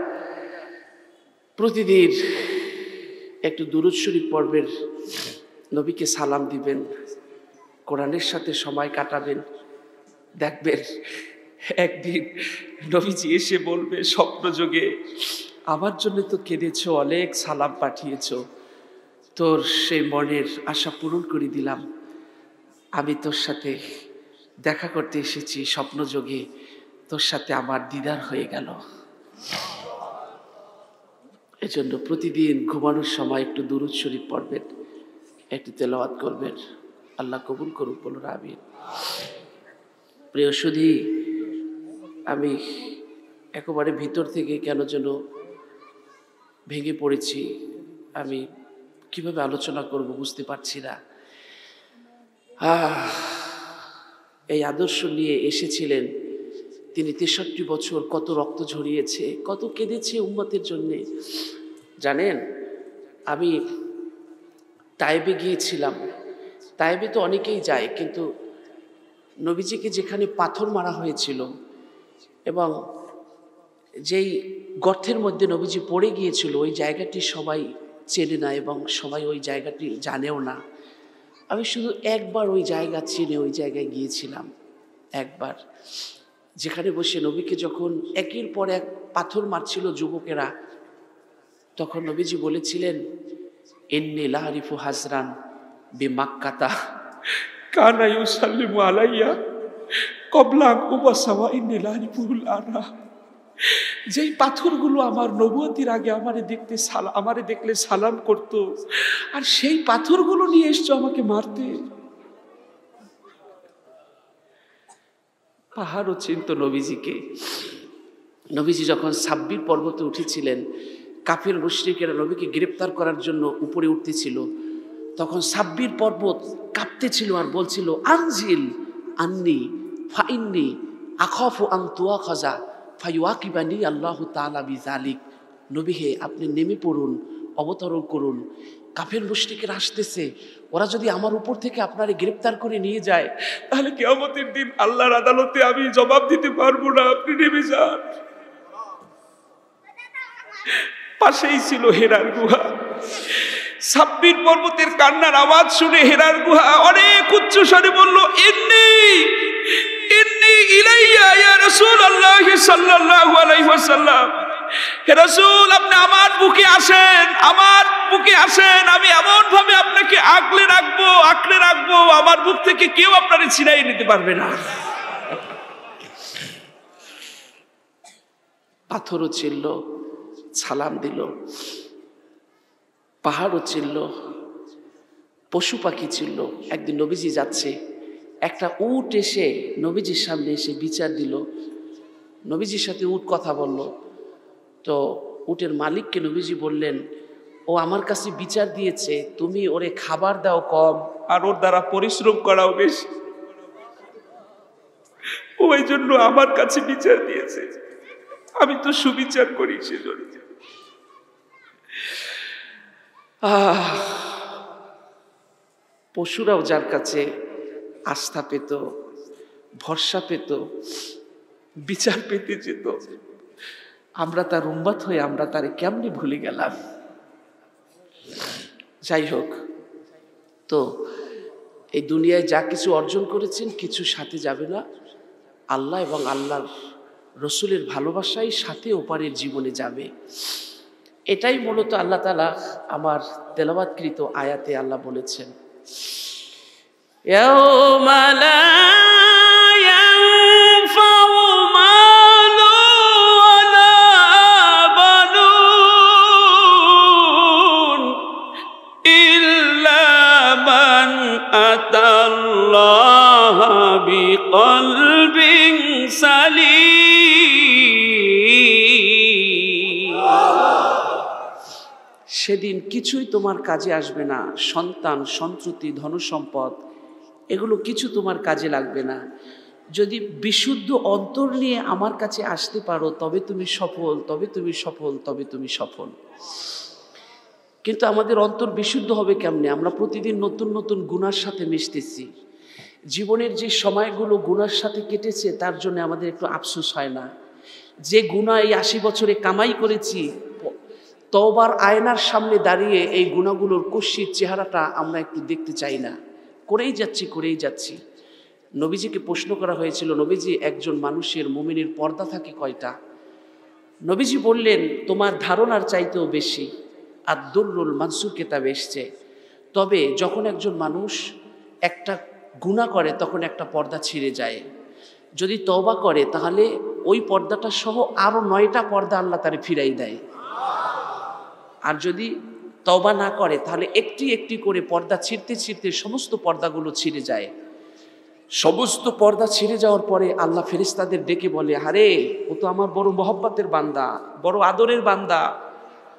প্রতিদিন একটু দুরূদ শরীফ পড়বেন, নবীকে সালাম দিবেন, কোরআনের সাথে সময় কাটাবেন। দেখবেন একদিন নবীজি এসে বলবে স্বপ্নযোগে, আমার জন্য তো কেঁদেছো, অনেক সালাম পাঠিয়েছো, তোর সেই মনের আশা পূরণ করে দিলাম, আমি তোর সাথে দেখা করতে এসেছি, স্বপ্নযোগে তোর সাথে আমার দিদার হয়ে গেল। এজন্য প্রতিদিন ঘুমানোর সময় একটু দুরূদ শরীফ পড়বেন, একটু তেলাওয়াত করবেন। আল্লাহ কবুল করুক, বলুন আমিন। প্রিয় সুধী, আমি একেবারে ভিতর থেকে কেন যেন ভেঙে পড়েছি। আমি কিভাবে আলোচনা করব বুঝতে পারছি না। আহ এই আদর্শ নিয়ে এসেছিলেন তিনি। তেষট্টি বছর কত রক্ত ঝরিয়েছে, কত কেঁদেছে উম্মতের জন্যে। জানেন, আমি তায়েবে গিয়েছিলাম। তায়েবে তো অনেকেই যায়, কিন্তু নবীজিকে যেখানে পাথর মারা হয়েছিল এবং যেই গর্তের মধ্যে নবীজি পড়ে গিয়েছিল, ওই জায়গাটি সবাই চেনে না এবং সবাই ওই জায়গাটি জানেও না। আমি শুধু একবার ওই জায়গা চিনে ওই জায়গায় গিয়েছিলাম, একবার, যেখানে বসে নবীকে যখন একের পর এক পাথর মারছিল যুবকেরা, তখন নবীজি বলেছিলেন, ইন্নী লা আরিফু হাজরান বিমাক্কাতা কানা ইউসাল্লিমু আলাইয়া ক্বাবলা আন উবাসা ওয়া ইন্নী লা আরিফুল আনা। যেই পাথরগুলো আমার নবুয়তির আগে আমারে দেখতে সালাম আমারে দেখলে সালাম করত, আর সেই পাথরগুলো নিয়ে এসছো আমাকে মারতে। পাহাড়ও চিনত নবীজিকে। নবীজি যখন সাব্বির পর্বতে উঠেছিলেন, কাফির মুশরিকেরা নবীকে গ্রেপ্তার করার জন্য উপরে উঠতেছিল, তখন সাব্বির পর্বত কাঁপতেছিল আর বলছিল, আনজিল আন্নি ফাইন্নি আখাফু আন তুআখাযা ফায়ুআকিবানি আল্লাহু তাআলা বিযালিক। নবী হে, আপনি নেমে পড়ুন, অবতরণ করুন। কাফের মুশরিকেরা আসতেছে, ওরা যদি আমার উপর থেকে আপনারে গ্রেপ্তার করে নিয়ে যায়, তাহলে কিয়ামতের দিন আল্লাহর আদালতে আমি জবাব দিতে পারবো না, আপনি নেমে যান। পাশেই ছিল হেরার গুহা। সাব্বির পর্বতের কান্নার আওয়াজ শুনে হেরার গুহা অনেক উচ্চ স্বরে বলল, ইন্নী ইন্নী ইলাইয়া ইয়া রাসূলুল্লাহ সাল্লাল্লাহু আলাইহি ওয়াসাল্লাম। হে রাসূল, আপনি আমার বুকে আসেন, আমার বুকে আসেন, আমি এমন ভাবে আপনাকে আগলে রাখবো আঁকড়ে রাখবো, আমার বুক থেকে কেউ আপনারে ছিনাই নিতে পারবে না। পাথরও ছিল, সালাম দিল, পাহাড়ও ছিল, পশু পাখি ছিল। একদিন নবীজি যাচ্ছে, একটা উট এসে নবীজির সামনে এসে বিচার দিল। নবীজির সাথে উট কথা বলল, তো উটের মালিককে নবীজি বললেন, ও আমার কাছে বিচার দিয়েছে, তুমি ওরে খাবার দাও কম আর ওর দ্বারা পরিশ্রম করাও বেশি, ওই জন্য আমার কাছে বিচার দিয়েছে, আমি তো সুবিচার করি সেজন্য। আহ পশুরাও যার কাছে আস্থা পেত, ভরসা পেত, বিচার পেতে যেত, আমরা তার উম্মত হয়ে আমরা তারে কেমনি ভুলে গেলাম। যাই হোক, তো এই দুনিয়ায় যা কিছু অর্জন করেছেন কিছু সাথে যাবে না, আল্লাহ এবং আল্লাহর রসুলের ভালোবাসাই সাথে ওপারের জীবনে যাবে। এটাই মূলত আল্লাহ তাআলা আমার তেলাওয়াতকৃত আয়াতে আল্লাহ বলেছেন, ইয়াউমা লা ইয়ানফাউ মালু ওয়ালা বানুন ইল্লা মান আতাল্লাহা বিকলবিন সালিম। সেদিন কিছুই তোমার কাজে আসবে না, সন্তান, সন্ততি, ধনসম্পদ, এগুলো কিছু তোমার কাজে লাগবে না। যদি বিশুদ্ধ অন্তর নিয়ে আমার কাছে আসতে পারো তবে তুমি সফল, তবে তুমি সফল, তবে তুমি সফল। কিন্তু আমাদের অন্তর বিশুদ্ধ হবে কেমনে? আমরা প্রতিদিন নতুন নতুন গুনার সাথে মিশতেছি। জীবনের যে সময়গুলো গুনার সাথে কেটেছে তার জন্য আমাদের একটু আফসোস হয় না। যে গুনাহ এই আশি বছরে কামাই করেছি, তওবার আয়নার সামনে দাঁড়িয়ে এই গুনাহগুলোর কষ্টির চেহারাটা আমরা একটু দেখতে চাই না। করেই যাচ্ছি করেই যাচ্ছি। নবীজিকে প্রশ্ন করা হয়েছিল, নবীজি, একজন মানুষের মুমিনের পর্দা থাকে কয়টা? নবীজি বললেন, তোমার ধারণার চাইতেও বেশি। আর দুররুল মানসুর কেতাবে এসছে। তবে যখন একজন মানুষ একটা গুনাহ করে তখন একটা পর্দা ছিঁড়ে যায়। যদি তওবা করে তাহলে ওই পর্দাটা সহ আরো নয়টা পর্দা আল্লাহ তারে ফিরাই দেয়। আর যদি তওবা না করে তাহলে একটি একটি করে পর্দা ছিঁড়তে ছিঁড়তে সমস্ত পর্দাগুলো ছিঁড়ে যায়। সমস্ত পর্দা ছিঁড়ে যাওয়ার পরে আল্লাহ ফেরেশতাদের ডেকে বলে, আরে ও তো আমার বড় মহব্বতের বান্দা, বড় আদরের বান্দা, ও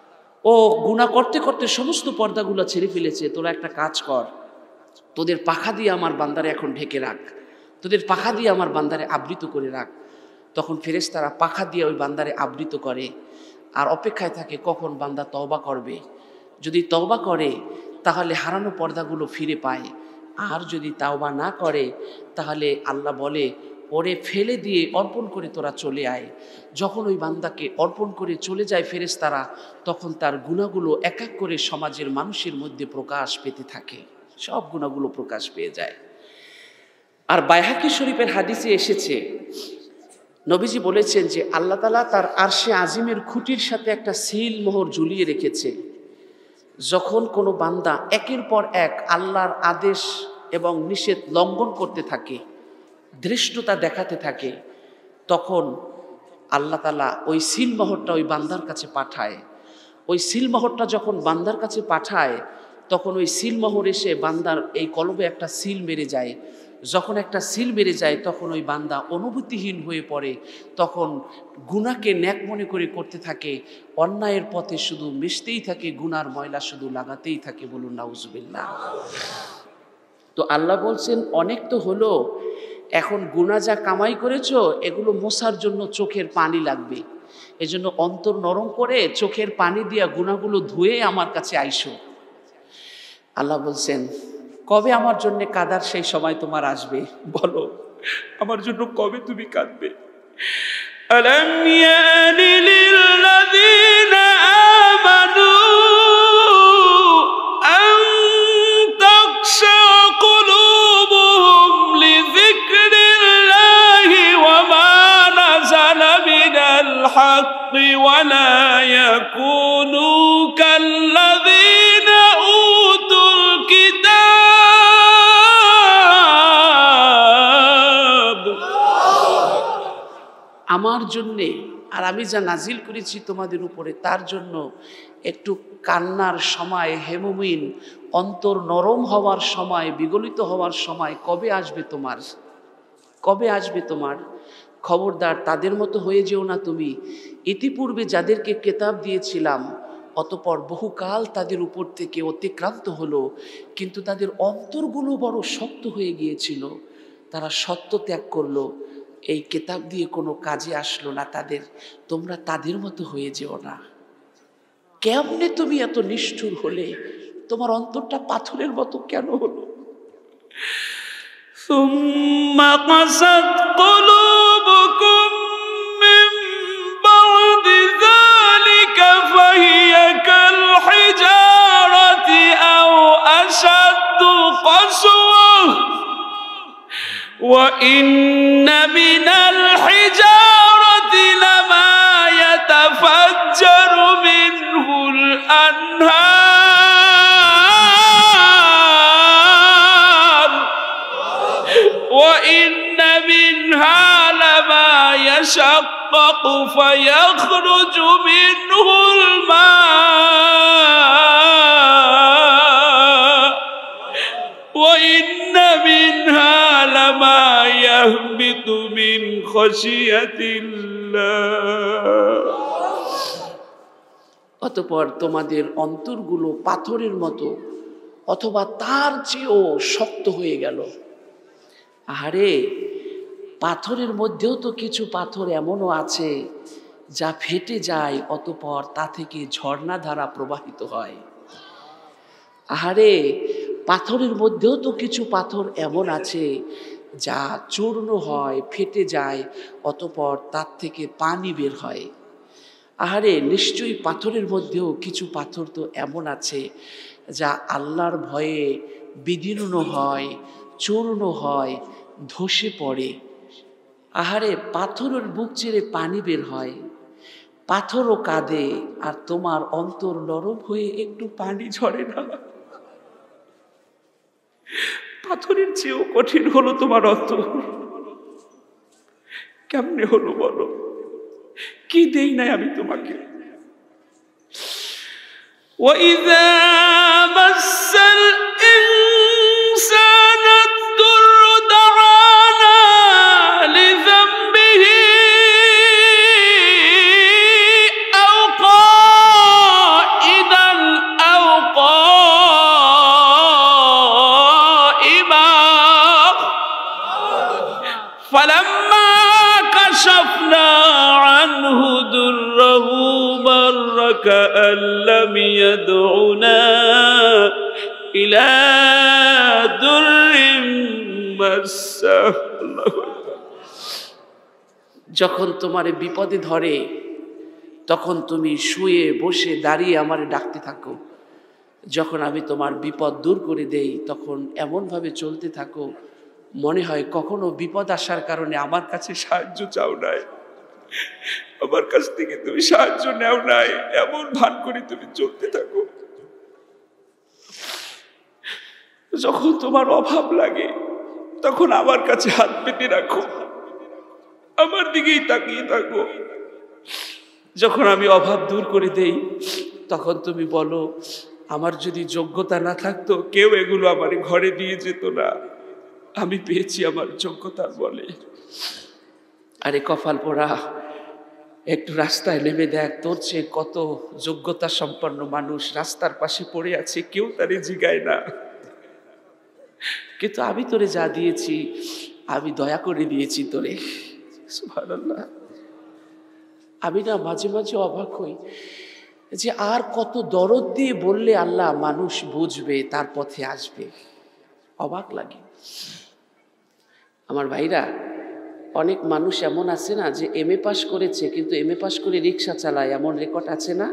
ও গুনাহ করতে করতে সমস্ত পর্দাগুলো ছেড়ে ফেলেছে, তোরা একটা কাজ কর, তোদের পাখা দিয়ে আমার বান্দারে এখন ঢেকে রাখ, তোদের পাখা দিয়ে আমার বান্দারে আবৃত করে রাখ। তখন ফেরেশতারা পাখা দিয়ে ওই বান্দারে আবৃত করে আর অপেক্ষায় থাকে কখন বান্দা তওবা করবে। যদি তওবা করে তাহলে হারানো পর্দাগুলো ফিরে পায়, আর যদি তওবা না করে তাহলে আল্লাহ বলে ওরে ফেলে দিয়ে অর্পণ করে তোরা চলে আয়। যখন ওই বান্দাকে অর্পণ করে চলে যায় ফেরেশতারা, তখন তার গুনাহগুলো এক এক করে সমাজের মানুষের মধ্যে প্রকাশ পেতে থাকে, সব গুনাহগুলো প্রকাশ পেয়ে যায়। আর বাইহাকি শরীফের হাদিসে এসেছে, নবীজি বলেছেন যে আল্লাহ তাআলা তার আরশে আজিমের খুঁটির সাথে একটা সিল মোহর ঝুলিয়ে রেখেছে। যখন কোনো বান্দা একের পর এক আল্লাহর আদেশ এবং নিষেধ লঙ্ঘন করতে থাকে, ধৃষ্টতা দেখাতে থাকে, তখন আল্লাহ তাআলা ওই সিল মোহরটা ওই বান্দার কাছে পাঠায়। ওই সিল মোহরটা যখন বান্দার কাছে পাঠায়, তখন ওই সিল মোহর এসে বান্দার এই কলবে একটা সিল মেরে যায়। যখন একটা সিল মেরে যায় তখন ওই বান্দা অনুভূতিহীন হয়ে পড়ে, তখন গুনাহকে ন্যাক মনে করে করতে থাকে, অন্যায়ের পথে শুধু মিশতেই থাকে, গুনার ময়লা শুধু লাগাতেই থাকে। বলুন নাউজুবিল্লাহ। তো আল্লাহ বলছেন অনেক তো হলো, এখন গুনাহ যা কামাই করেছো এগুলো মোছার জন্য চোখের পানি লাগবে, এজন্য অন্তর নরম করে চোখের পানি দিয়া গুনাহগুলো ধুয়ে আমার কাছে আইসো। আল্লাহ বলছেন কবে আমার জন্য কাঁদার সেই সময় তোমার আসবে? বলো আমার জন্য কবে তুমি কাঁদবে? আলাম ইয়ানি লিল্লাযীনা আমানু আন তাখশা কুলুবুহুম লিযিকরিল্লাহি ওয়া মা নাযালা মিনাল হাক্কি ওয়া লা ইয়াকুনু কাল্লাযীনা উতুল কিতাব। আমার জন্যে আর আমি যা নাজিল করেছি তোমাদের উপরে তার জন্য একটু কান্নার সময়, হেমমিন অন্তর নরম হওয়ার সময়, বিগলিত হওয়ার সময় কবে আসবে তোমার? কবে আসবে তোমার? খবরদার তাদের মতো হয়ে যেও না তুমি। ইতিপূর্বে যাদেরকে কিতাব দিয়েছিলাম অতপর বহুকাল তাদের উপর থেকে অতিক্রান্ত হলো, কিন্তু তাদের অন্তরগুলো বড় শক্ত হয়ে গিয়েছিল, তারা সত্য ত্যাগ করলো, এই কিতাব দিয়ে কোনো কাজে আসলো না তাদের। তোমরা তাদের মতো হয়ে যেও না। কেমনে তুমি এত নিষ্ঠুর হলে? তোমার অন্তরটা পাথরের মতো কেন হলো? সুম্মা কাসাত কুলুবুকুম মিন বা'দি যালিকা ফাহিয়া কাল হিজারাতি আও আশাদ্দু কাসওয়া ওয়া ইন্না মিনাল হিজারাতি লামা ইয়াতাফাজ্জারু মিনহুল আনহার ওয়া ইন্না মিনহা লামা ইয়াশাক্কাকু ফায়াখরুজু মিনহুল মা ওয়া ইন্না মিনহা লামা ইয়াহবিতু মিন খাশিয়াতিল্লাহ। অতঃপর তোমাদের অন্তরগুলো পাথরের মতো অথবা তার চেয়েও শক্ত হয়ে গেল। আরে পাথরের মধ্যেও তো কিছু পাথর এমনও আছে যা ফেটে যায়, অতঃপর তা থেকে ঝর্ণা ধারা প্রবাহিত হয়। আরে পাথরের মধ্যেও তো কিছু পাথর এমন আছে যা চূর্ণ হয়, ফেটে যায়, অতঃপর তার থেকে পানি বের হয়। আহারে নিশ্চয়ই পাথরের মধ্যেও কিছু পাথর তো এমন আছে যা আল্লাহর ভয়ে বিদীর্ণ হয়, চূর্ণ হয়, ধসে পড়ে। আহারে পাথরের বুক চিরে পানি বের হয়, পাথরও কাঁদে, আর তোমার অন্তর নরম হয়ে একটু পানি ঝরে না? পাথরের চেয়েও কঠিন হলো তোমার অন্তর। কেমনে হলো বলো? কি দেই নাই আমি তোমাকে? وَإِذَا مَسَّ الْإِنسَانَ الضُّرُّ دَعَانَا لِذَنبِهِ أَوْ قَائِدٍ فلما كشفنا عنه ضره مر كأن لم يدعنا إلى ضر مسه যখন তোমার বিপদে ধরে তখন তুমি শুয়ে বসে দাঁড়িয়ে আমারে ডাকতে থাকো, যখন আমি তোমার বিপদ দূর করে দেই তখন এমনভাবে চলতে থাকো মনে হয় কখনো বিপদ আসার কারণে আমার কাছে সাহায্য চাও নাই, আমার কাছ থেকে তুমি সাহায্য নেও নাই, এমন ভান করে তুমি চলতে থাকো। যখন তোমার অভাব লাগে তখন আমার কাছে হাত পেতে রাখো, আমার দিকেই তাকিয়ে থাকো। যখন আমি অভাব দূর করে দেই তখন তুমি বলো আমার যদি যোগ্যতা না থাকতো কেউ এগুলো আমার ঘরে দিয়ে যেত না, আমি পেয়েছি আমার যোগ্যতার বলে। আরে কপাল পোড়া, একটু রাস্তায় নেমে দেখ, তোর চেয়ে কত যোগ্যতা সম্পন্ন মানুষ রাস্তার পাশে পড়ে আছে, কেউ তারে জিগায় না, কিন্তু আমি তোরে যা দিয়েছি আমি দয়া করে দিয়েছি তোরে। সুবহানাল্লাহ। আমি না মাঝে মাঝে অবাক হই যে আর কত দরদ দিয়ে বললে আল্লাহ মানুষ বুঝবে, তার পথে আসবে, অবাক লাগে। আমার ভাইরা, অনেক মানুষ এমন আছে না যে এম এ পাস করেছে কিন্তু এম এ পাস করে রিক্সা চালায়, এমন রেকর্ড আছে না?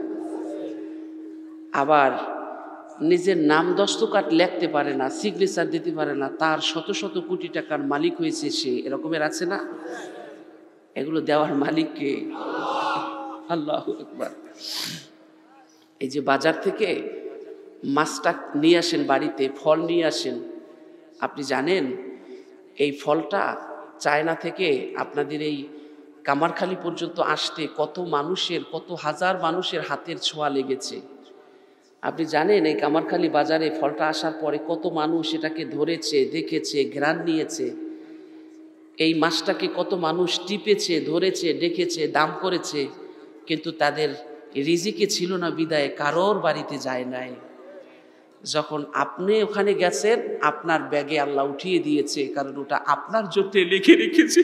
আবার নিজের নাম দস্তকাট লিখতে পারে না, সিগনেচার দিতে পারে না, তার শত শত কোটি টাকার মালিক হয়েছে সে, এরকমের আছে না? এগুলো দেওয়ার মালিককে আল্লাহু আকবার। এই যে বাজার থেকে মাছটা নিয়ে আসেন, বাড়িতে ফল নিয়ে আসেন, আপনি জানেন এই ফলটা চায়না থেকে আপনাদের এই কামারখালী পর্যন্ত আসতে কত মানুষের, কত হাজার মানুষের হাতের ছোঁয়া লেগেছে? আপনি জানেন এই কামারখালী বাজারে ফলটা আসার পরে কত মানুষ এটাকে ধরেছে, দেখেছে, ঘ্রাণ নিয়েছে, এই মাছটাকে কত মানুষ টিপেছে, ধরেছে, ডেকেছে, দাম করেছে, কিন্তু তাদের রিজিকে ছিল না বিদায় কারোর বাড়িতে যায় নাই। যখন আপনি ওখানে গেছেন আপনার ব্যাগে আল্লাহ উঠিয়ে দিয়েছে, কারণ ওটা আপনার জন্য লিখে রেখেছে।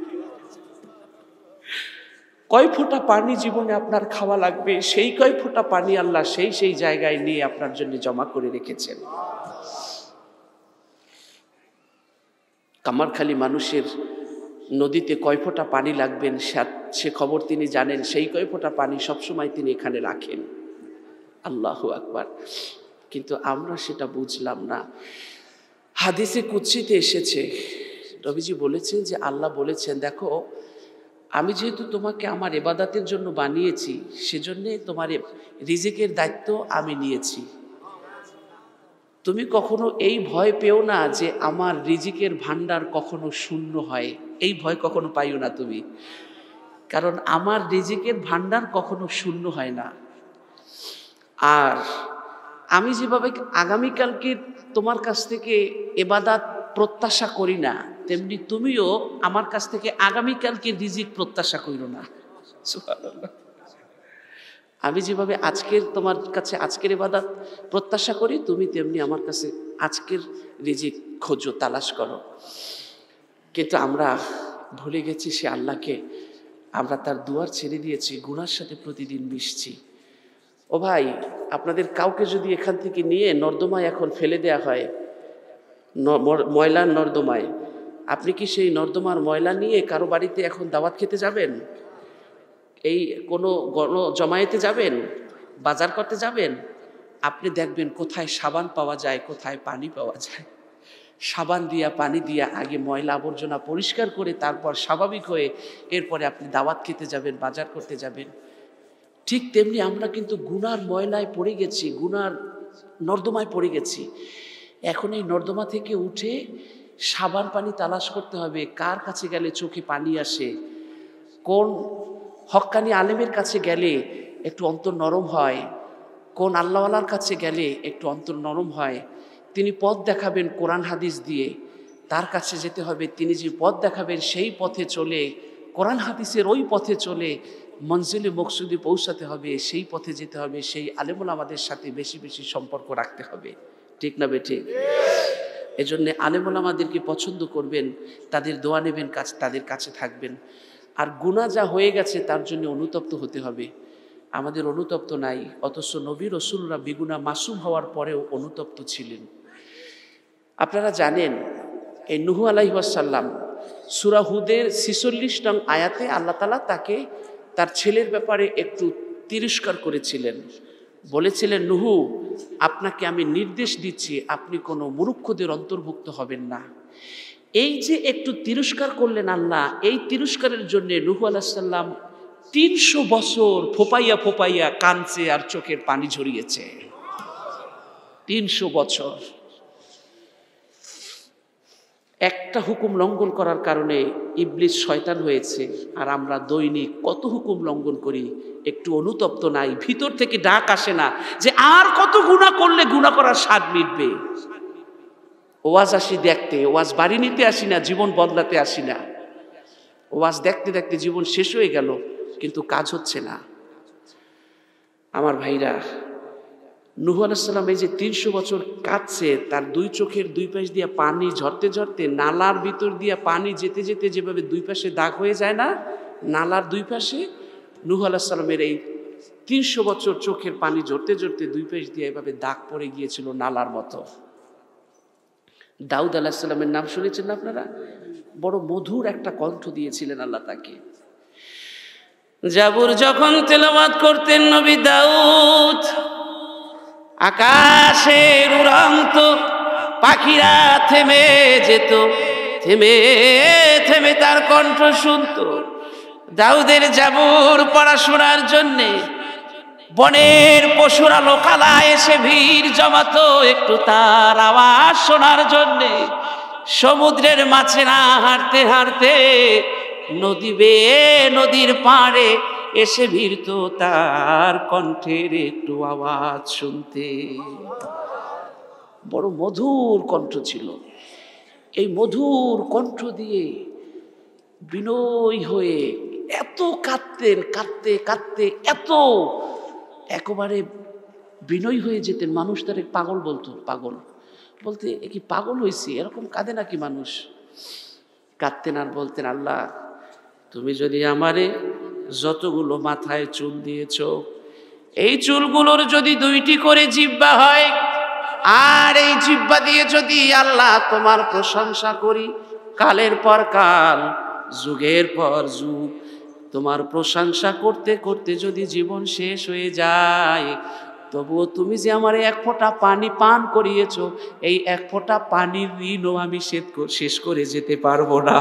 কয় ফোঁটা পানি জীবনে আপনার খাওয়া লাগবে, সেই কয় ফোঁটা পানি আল্লাহ সেই সেই জায়গায় নিয়ে আপনার জন্য জমা করে রেখেছেন। কামারখালী মানুষের নদীতে কয় ফোঁটা পানি লাগবেন সে খবর তিনি জানেন, সেই কয় ফোঁটা পানি সবসময় তিনি এখানে রাখেন। আল্লাহু আকবার। কিন্তু আমরা সেটা বুঝলাম না। হাদিসে কুদসিতে এসেছে, নবীজি বলেছেন যে আল্লাহ বলেছেন, দেখো আমি যেহেতু তোমাকে আমার ইবাদতের জন্য বানিয়েছি সেজন্য তোমার রিজিকের দায়িত্ব আমি নিয়েছি। তুমি কখনো এই ভয় পেও না যে আমার রিজিকের ভান্ডার কখনো শূন্য হয়, এই ভয় কখনো পাইও না তুমি, কারণ আমার রিজিকের ভান্ডার কখনো শূন্য হয় না। আর আমি যেভাবে আগামীকালকে তোমার কাছ থেকে ইবাদত প্রত্যাশা করি না, তেমনি তুমিও আমার কাছ থেকে আগামীকালকে রিজিক প্রত্যাশা করো না। সুবহানাল্লাহ। আমি যেভাবে আজকের তোমার কাছে আজকের ইবাদত প্রত্যাশা করি, তুমি তেমনি আমার কাছে আজকের রিজিক খোঁজো, তালাশ করো। কিন্তু আমরা ভুলে গেছি সে আল্লাহকে, আমরা তার দুয়ার ছেড়ে দিয়েছি, গুনার সাথে প্রতিদিন মিশছি। ও ভাই, আপনাদের কাউকে যদি এখান থেকে নিয়ে নর্দমায় এখন ফেলে দেয়া হয়, ময়লার নর্দমায়, আপনি কি সেই নর্দমার ময়লা নিয়ে কারো বাড়িতে এখন দাওয়াত খেতে যাবেন? এই কোনো গণ জমায়েতে যাবেন? বাজার করতে যাবেন? আপনি দেখবেন কোথায় সাবান পাওয়া যায়, কোথায় পানি পাওয়া যায়। সাবান দিয়া পানি দিয়া আগে ময়লা আবর্জনা পরিষ্কার করে তারপর স্বাভাবিক হয়ে এরপরে আপনি দাওয়াত খেতে যাবেন, বাজার করতে যাবেন। ঠিক তেমনি আমরা কিন্তু গুনার ময়লায় পড়ে গেছি, গুনার নর্দমায় পড়ে গেছি। এখন এই নর্দমা থেকে উঠে সাবান পানি তালাশ করতে হবে, কার কাছে গেলে চোখে পানি আসে, কোন হক্কানি আলেমের কাছে গেলে একটু অন্তর নরম হয়, কোন আল্লাহওয়ালার কাছে গেলে একটু অন্তর নরম হয়। তিনি পথ দেখাবেন কোরআন হাদিস দিয়ে, তার কাছে যেতে হবে। তিনি যে পথ দেখাবেন সেই পথে চলে, কোরআন হাদিসের ওই পথে চলে মঞ্জিলে মকসুদে পৌঁছাতে হবে, সেই পথে যেতে হবে। সেই আলেমুল আমাদের সাথে বেশি বেশি সম্পর্ক রাখতে হবে, ঠিক না বেঠিক? এজন্য আলেম ওলামাদেরকে পছন্দ করবেন, তাদের দোয়া নেবেন, কাজ তাদের কাছে থাকবেন। আর গুনাহ যা হয়ে গেছে তার জন্য অনুতপ্ত হতে হবে। আমাদের অনুতপ্ত নাই, অথচ নবী রাসূলরা বিগুনাহ মাসুম হওয়ার পরেও অনুতপ্ত ছিলেন। আপনারা জানেন এই নূহ আলাইহিস সালাম সূরা হুদের ছেচল্লিশ নং আয়াতে আল্লাহ তাআলা তাকে তার ছেলের ব্যাপারে একটু তিরস্কার করেছিলেন। বলেছিলেন, নূহ, আপনাকে আমি নির্দেশ দিচ্ছি, আপনি কোনো মূর্খদের অন্তর্ভুক্ত হবেন না। এই যে একটু তিরস্কার করলেন আল্লাহ, এই তিরস্কারের জন্য নূহ আলাইহিস সালাম তিনশো বছর ফোপাইয়া ফোপাইয়া কাঁদছে আর চোখের পানি ঝরিয়েছে। তিনশো বছর একটা হুকুম লঙ্ঘন করার কারণে ইবলিস শয়তান হয়েছে। আর আমরা দৈনিক কত হুকুম লঙ্ঘন করি, একটু অনুতপ্ত নাই, ভিতর থেকে ডাক আসে না যে আর কত গুনাহ করলে গুনাহ করার স্বাদ মিটবে। ওয়াজ আসি দেখতে, ওয়াজ বাড়ি নিতে আসি না, জীবন বদলাতে আসি না। ওয়াজ দেখতে দেখতে জীবন শেষ হয়ে গেল, কিন্তু কাজ হচ্ছে না। আমার ভাইরা, নূহ আলাইহিস সালাম এই যে তিনশো বছর কাঁদছে, তার দুই চোখের দুই পাশ দিয়ে পানি ঝরতে ঝরতে, নালার ভিতর দিয়ে পানি যেতে যেতে যেভাবে দুই পাশে দাগ হয়ে যায় না, নালার দুই পাশে নূহ আলাইহিস সালামের এই তিনশো বছর চোখের পানি ঝরতে ঝরতে দুই পাশ দিয়ে এভাবে দাগ পড়ে গিয়েছিল নালার মতো। দাউদ আলাইহিস সালামের নাম শুনেছেন না আপনারা? বড় মধুর একটা কণ্ঠ দিয়েছিলেন আল্লাহ তাকে। জাবুর যখন তেলাওয়াত করতেন নবী দাউদ, আকাশের উড়ন্ত পাখিরা থেমে যেত, থেমে থেমে তার কণ্ঠ শুনত। দাউদের জাবুর পড়াশোনার জন্যে বনের পশুরা লোকালয়ে এসে ভিড় জমাতো একটু তার আওয়াজ শোনার জন্যে। সমুদ্রের মাছেরা হাঁটতে হাঁটতে নদী বেয়ে নদীর পাড়ে এসে ভিড়ত তার কণ্ঠের একটু আওয়াজ শুনতে। বড় মধুর কণ্ঠ ছিল। এই মধুর কণ্ঠ দিয়ে বিনয় হয়ে এত কাঁদতেন, কাঁদতে কাঁদতে এত একেবারে বিনয় হয়ে যেতেন, মানুষ তারে পাগল বলতো। পাগল বলতে, এ কি পাগল হয়েছে, এরকম কাঁদে নাকি মানুষ? কাঁদতেন আর বলতেন, আল্লাহ তুমি যদি আমারে যতগুলো মাথায় চুল দিয়েছ, এই চুলগুলোর যদি দুইটি করে জিহ্বা হয়, আর এই জিহ্বা দিয়ে যদি আল্লাহ তোমার প্রশংসা করি, কালের পর কাল, যুগের পর যুগ তোমার প্রশংসা করতে করতে যদি জীবন শেষ হয়ে যায়, তবুও তুমি যে আমার এক ফোঁটা পানি পান করিয়েছ, এই এক ফোঁটা পানির ঋণও আমি শেষ করে যেতে পারবো না।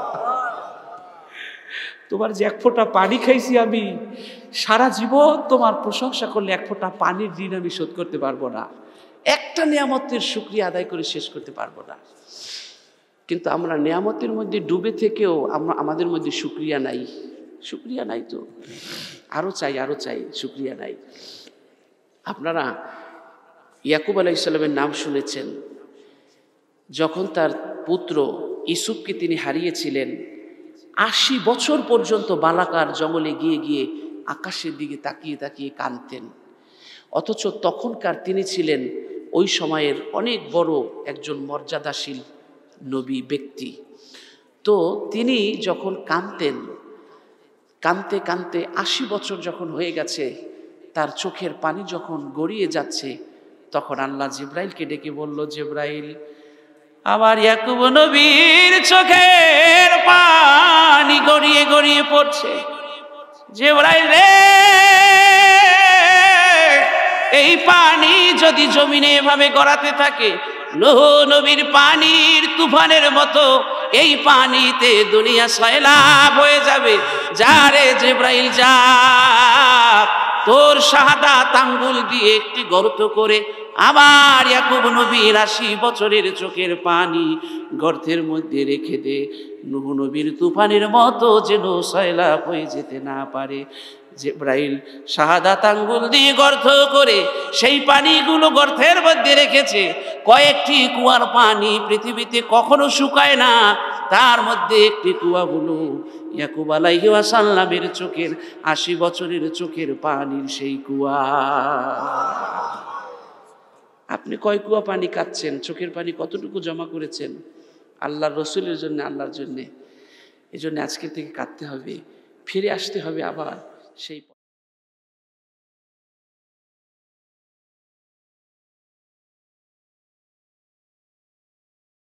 তোমার যে এক ফোঁটা পানি খাইছি আমি, সারা জীবন তোমার প্রশংসা করলে এক ফোঁটা পানির ঋণ আমি শোধ করতে পারবো না, একটা নিয়ামতের শুকরিয়া আদায় করে শেষ করতে পারবো না। কিন্তু আমরা নিয়ামতের মধ্যে ডুবে থেকেও আমরা আমাদের মধ্যে শুকরিয়া নাই। শুকরিয়া নাই তো, আরো চাই আরো চাই, শুকরিয়া নাই। আপনারা ইয়াকুব আলাইহিস সালামের নাম শুনেছেন। যখন তার পুত্র ইউসুফকে তিনি হারিয়েছিলেন, আশি বছর পর্যন্ত বালাকার জঙ্গলে গিয়ে গিয়ে আকাশের দিকে তাকিয়ে তাকিয়ে কাঁদতেন। অথচ তখনকার তিনি ছিলেন ওই সময়ের অনেক বড় একজন মর্যাদাশীল নবী ব্যক্তি। তো তিনি যখন কাঁদতেন, কাঁদতে কাঁদতে আশি বছর যখন হয়ে গেছে, তার চোখের পানি যখন গড়িয়ে যাচ্ছে, তখন আল্লাহ জিব্রাইলকে ডেকে বলল, জিব্রাইল, আমার ইয়াকুব নবীর চোখের পানি গড়িয়ে গড়িয়ে পড়ছে। জিব্রাইল রে, এই পানি যদি জমিনে এভাবে গড়াতে থাকে, নূহ নবীর পানির তুফানের মতো এই পানিতে দুনিয়া সয়লাব হয়ে যাবে। যা রে জিব্রাইল যা, তোর শাহাদাত আঙ্গুল দিয়ে একটি গর্ত করে আমার ইয়াকুব নবীর আশি বছরের চোখের পানি গর্তের মধ্যে রেখে দে, নূহ নবীর তুফানের মতো যেন সয়লাব হয়ে যেতে না পারে। জিব্রাইল শাহাদাত আঙ্গুল দিয়ে গর্ত করে সেই পানিগুলো গর্তের মধ্যে রেখেছে। কয়েকটি কুয়ার পানি পৃথিবীতে কখনো শুকায় না, তার মধ্যে একটি কুয়া হলো ইয়াকুব আলাইহিস সালামের চোখের আশি বছরের চোখের পানির সেই কুয়া। আপনি কয় কুয়া পানি কাচ্ছেন, চোখের পানি কতটুকু জমা করেছেন আল্লাহর রসুলের জন্য, আল্লাহর জন্যে। এই জন্য আজকের থেকে কাঁদতে হবে, ফিরে আসতে হবে আবার সেই